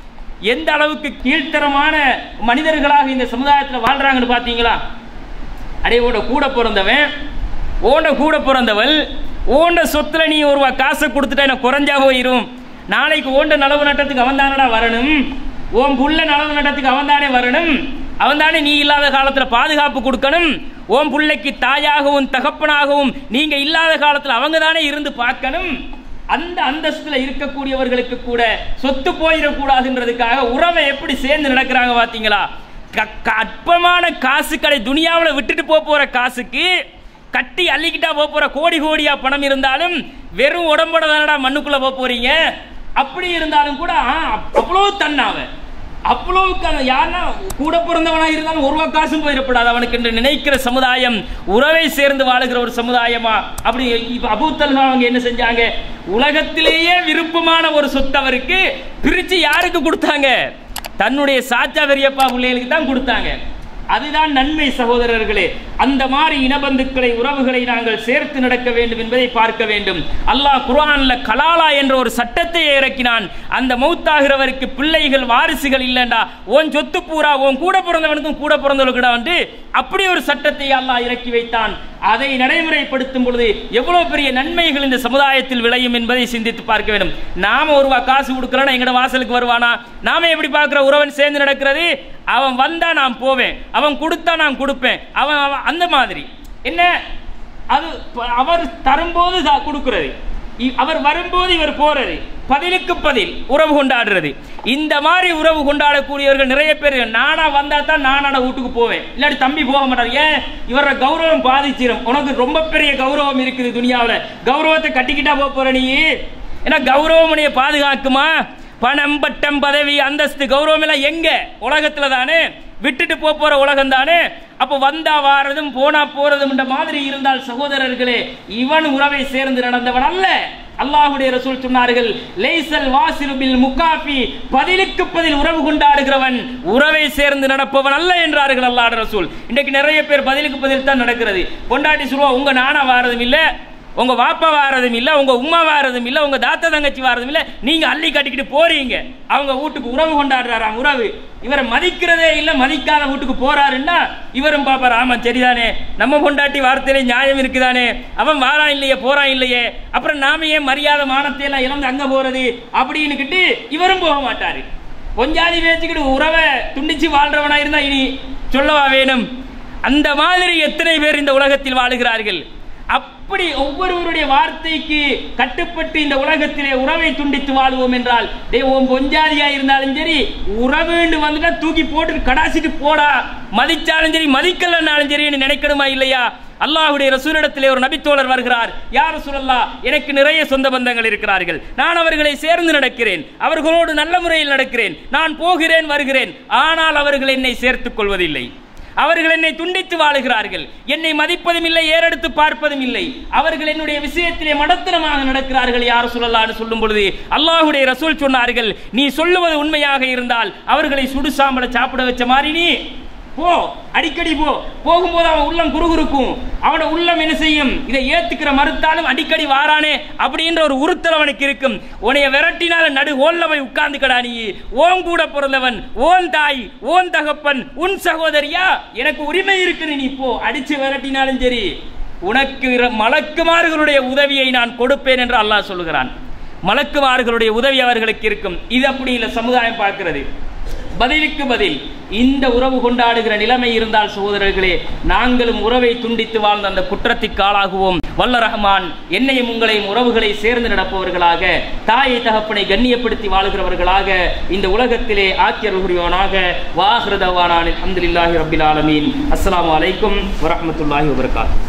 எந்த அளவுக்கு கீழ்த்தரமான மனிதர்களாக இந்த சமுதாயத்தில் வாழ்றாங்கன்னு பாத்தீங்களா? அடையோட கூட பிறந்தவன், ஓண்ட கூட பிறந்தவள், ஓண்ட சொத்துல நீ ஒரு காசை கொடுத்துட்டா என்ன குறைஞ்சா போயிரும். நாளைக்கு ஓண்ட நலவு நட்டத்துக்கு அவன் தானடா வரணும், ஓம் புள்ள நலவு நட்டத்துக்கு அவன் தானே வரணும், அவன் தானே நீ இல்லாத காலத்தில் பாதுகாப்பு கொடுக்கணும். ஓம் பிள்ளைக்கு தாயாகவும் தகப்பனாகவும் நீங்க இல்லாத காலத்தில் அவங்க தானே இருந்து பார்க்கணும். அந்த அந்தஸ்துல இருக்கக்கூடியவர்களுக்கு கூட சொத்து போயிடக்கூடாதுன்றதுக்காக உறவை எப்படி சேர்ந்து நடக்கிறாங்க பாத்தீங்களா? அற்பமான காசுக்களை துனியாவில் விட்டுட்டு போற காசுக்கு கட்டி அள்ளிக்கிட்டா போற கோடி கோடியா பணம் இருந்தாலும் வெறும் உடம்போட தானடா மண்ணுக்குள்ள போறீங்க. அப்படி இருந்தாலும் கூட அவ்வளவு தன்னாவ அவ்வளவுக்கு யாருன்னா கூட பிறந்தவனா இருந்தாலும் ஒரு காசும் போயிடப்படாது அவனுக்கு என்று நினைக்கிற சமுதாயம், உறவை சேர்ந்து வாழுகிற ஒரு சமுதாயமா? அப்படி இப்ப அபூ தல்ஹா அவங்க என்ன செஞ்சாங்க, உலகத்திலேயே விருப்பமான ஒரு சொத்து அவருக்கு பிரிச்சு யாருக்கு கொடுத்தாங்க? தன்னுடைய சாச்சா பெரியப்பா பிள்ளைகளுக்கு தான் கொடுத்தாங்க. அதுதான் நன்மை சகோதரர்களே. அந்த மாதிரி இனபந்துக்களை, உறவுகளை நாங்கள் சேர்த்து நடக்க வேண்டும் என்பதை பார்க்க வேண்டும். அல்லாஹ் குர்ஆன்ல கலாலா என்ற ஒரு சட்டத்தை இறக்கினான். அந்த மௌத்தாகிறவருக்கு பிள்ளைகள், வாரிசுகள் இல்லைண்டா உன் சொத்து பூரா உன் கூட பிறந்தவனுக்கும் கூட பிறந்தவனுக்கு வந்து அப்படி ஒரு சட்டத்தை அல்லாஹ் இறக்கி வைத்தான். அதை நடைமுறைப்படுத்தும் பொழுது எவ்வளவு பெரிய நன்மைகள் இந்த சமுதாயத்தில் விளையும் என்பதை சிந்தித்து பார்க்க வேண்டும். நாம ஒரு காசு கொடுக்கறோம்னா எங்கட வாசலுக்கு வருவானா? நாம எப்படி பார்க்கிற உறவன் சேர்ந்து நடக்கிறது? அவன் வந்தா நான் போவேன், அவன் கொடுத்தா நான் கொடுப்பேன், அவன் அந்த மாதிரி என்ன, அது அவர் தரும்போது கொடுக்கிறது, அவர் வரும்போது இவர் போறது, பதிலுக்கு பதில் உறவு கொண்டாடுறது. இந்த மாதிரி உறவு கொண்டாடக்கூடியவர்கள் நிறைய பேர். நானா வந்தா தான் நானான வீட்டுக்கு போவேன், இல்லாட்டி தம்பி போக மாட்டார். ஏன்? இவர கௌரவம் பாதிச்சிடும். உனக்கு ரொம்ப பெரிய கௌரவம் இருக்குது துனியாவில், கௌரவத்தை கட்டிக்கிட்டா போற நீ. ஏன்னா கௌரவம் உன்னைய பாதுகாக்குமா? பணம், பட்டம், பதவி, அந்தஸ்து, கௌரவம் எல்லாம் எங்க? உலகத்துல தானே, விட்டுட்டு போற உலகம் தானே. அப்ப வந்தா வாரதும் போனா போறதும் மாதிரி இருந்தால் சகோதரர்களே, இவன் உறவை சேர்ந்து நடந்தவன் அல்ல. அல்லாஹ்வுடைய ரசூல் சொன்னார்கள், லைசல் வாசிலு பில் முகாஃபி, பதிலுக்கு பதில் உறவு கொண்டாடுகிறவன் உறவை சேர்ந்து நடப்பவன் அல்ல என்றார்கள் அல்லாஹ்வுடைய ரசூல். இன்றைக்கு நிறைய பேர் பதிலுக்கு பதில் தான் நடக்கிறது. பொண்டாட்டி சொல்லுவா, உங்க நானா வாரதும் இல்ல, உங்க வாப்பா வாரதும் இல்லை, உங்க உம்மா வாரதும் இல்லை, உங்க தாத்தா தங்கச்சி வாரதும் இல்லை, நீங்க அள்ளி கட்டிக்கிட்டு போறீங்க. அவங்க வீட்டுக்கு உறவு கொண்டாடுறாராம். உறவு இவரை மதிக்கிறதே இல்லை, மதிக்காத வீட்டுக்கு போறாருன்னா இவரும் பாப்பார், ஆமா சரிதானே, நம்ம கொண்டாட்டி வார்த்தையிலே நியாயம் இருக்குதானே, அவன் வாரான் இல்லையே போறான் இல்லையே, அப்புறம் நாம ஏன் மரியாதை மானத்தை எல்லாம் இழந்து அங்க போறது அப்படின்னுக்கிட்டு இவரும் போக மாட்டாரு. கொஞ்சாதி பேச்சுக்கிட்டு உறவை துண்டிச்சு வாழ்றவனா இருந்தா இனி சொல்லவா வேணும்? அந்த மாதிரி எத்தனை பேர் இந்த உலகத்தில் வாழுகிறார்கள். அப்படி ஒவ்வொருவருடைய வார்த்தைக்கு கட்டுப்பட்டு இந்த உலகத்திலே உறவை துண்டித்து வாழ்வோம் என்றால், உன் பொஞ்சாதியா இருந்தாலும் சரி, உறவுன்னு வந்துட்டா தூக்கி போட்டு கடாசிட்டு போடா, மதிச்சாலும் சரி மதிக்கலன்னாலும் சரின்னு நினைக்கணுமா இல்லையா? அல்லாஹ்வுடைய ரசூலிடத்திலே ஒரு நபித்தோழர் வருகிறார். யா ரசூலல்லாஹ், எனக்கு நிறைய சொந்த பந்தங்கள் இருக்கிறார்கள், நான் அவர்களை சேர்ந்து நடக்கிறேன், அவர்களோடு நல்ல முறையில் நடக்கிறேன், நான் போகிறேன் வருகிறேன், ஆனால் அவர்கள் என்னை சேர்த்துக் கொள்வதில்லை, அவர்கள் என்னை துண்டித்து வாழுகிறார்கள், என்னை மதிப்பதும் இல்லை, ஏறெடுத்து பார்ப்பதும் இல்லை, அவர்கள் என்னுடைய விஷயத்திலே மடத்தனமாக நடக்கிறார்கள். யா ரசூலல்லாஹ்னு சொல்லும் பொழுது அல்லாஹ்வுடைய ரசூல் சொன்னார்கள், நீ சொல்லுவது உண்மையாக இருந்தால் அவர்களை சுடு சாம்பலை சாப்பிட வச்ச மாதிரி நீ போ, அடிக்கடி போ. போகும்போது அவன் உள்ளம் குறுகுறுக்கும், அவனோட உள்ளம் என்ன செய்யும்? இதை ஏத்துக்கிற மறுத்தாலும் அடிக்கடி வாரானே அப்படின்ற ஒரு உறுத்தல் அவனுக்கு இருக்கும். உன்னைய விரட்டினால நடு ஓல்ல போய் உட்கார்ந்து கடா, நீ ஓன் கூட பிறந்தவன், ஓன் தாய், ஓன் தகப்பன், உன் சகோதரியா, எனக்கு உரிமை இருக்குது, நீ போ. அடிச்சு விரட்டினாலும் சரி, உனக்கு மலக்குமார்களுடைய உதவியை நான் கொடுப்பேன் என்று அல்லாஹ் சொல்லுகிறான். மலக்குமார்களுடைய உதவி அவர்களுக்கு இருக்கும். இது அப்படி இல்லை சமுதாயம் பார்க்கிறது. பதிலுக்கு பதில் இந்த உறவு கொண்டாடுகிற நிலைமை இருந்தால் சகோதரர்களே, நாங்களும் உறவை துண்டித்து வாழ்ந்த அந்த குற்றத்திற்கு ஆளாகுவோம். வல்ல ரஹ்மான் என்னையும் உங்களையும் உறவுகளை சேர்ந்து நடப்பவர்களாக, தாயை தகப்பனை கண்ணியப்படுத்தி வாழ்கிறவர்களாக இந்த உலகத்திலே ஆக்கியர் புரிவானாக. வாஹிரு தவானான் அல்ஹம்துலில்லாஹி ரப்பில் ஆலமீன். அஸ்ஸலாமு அலைக்கும் வரஹ்மத்துல்லாஹி வபரகாத்துஹு.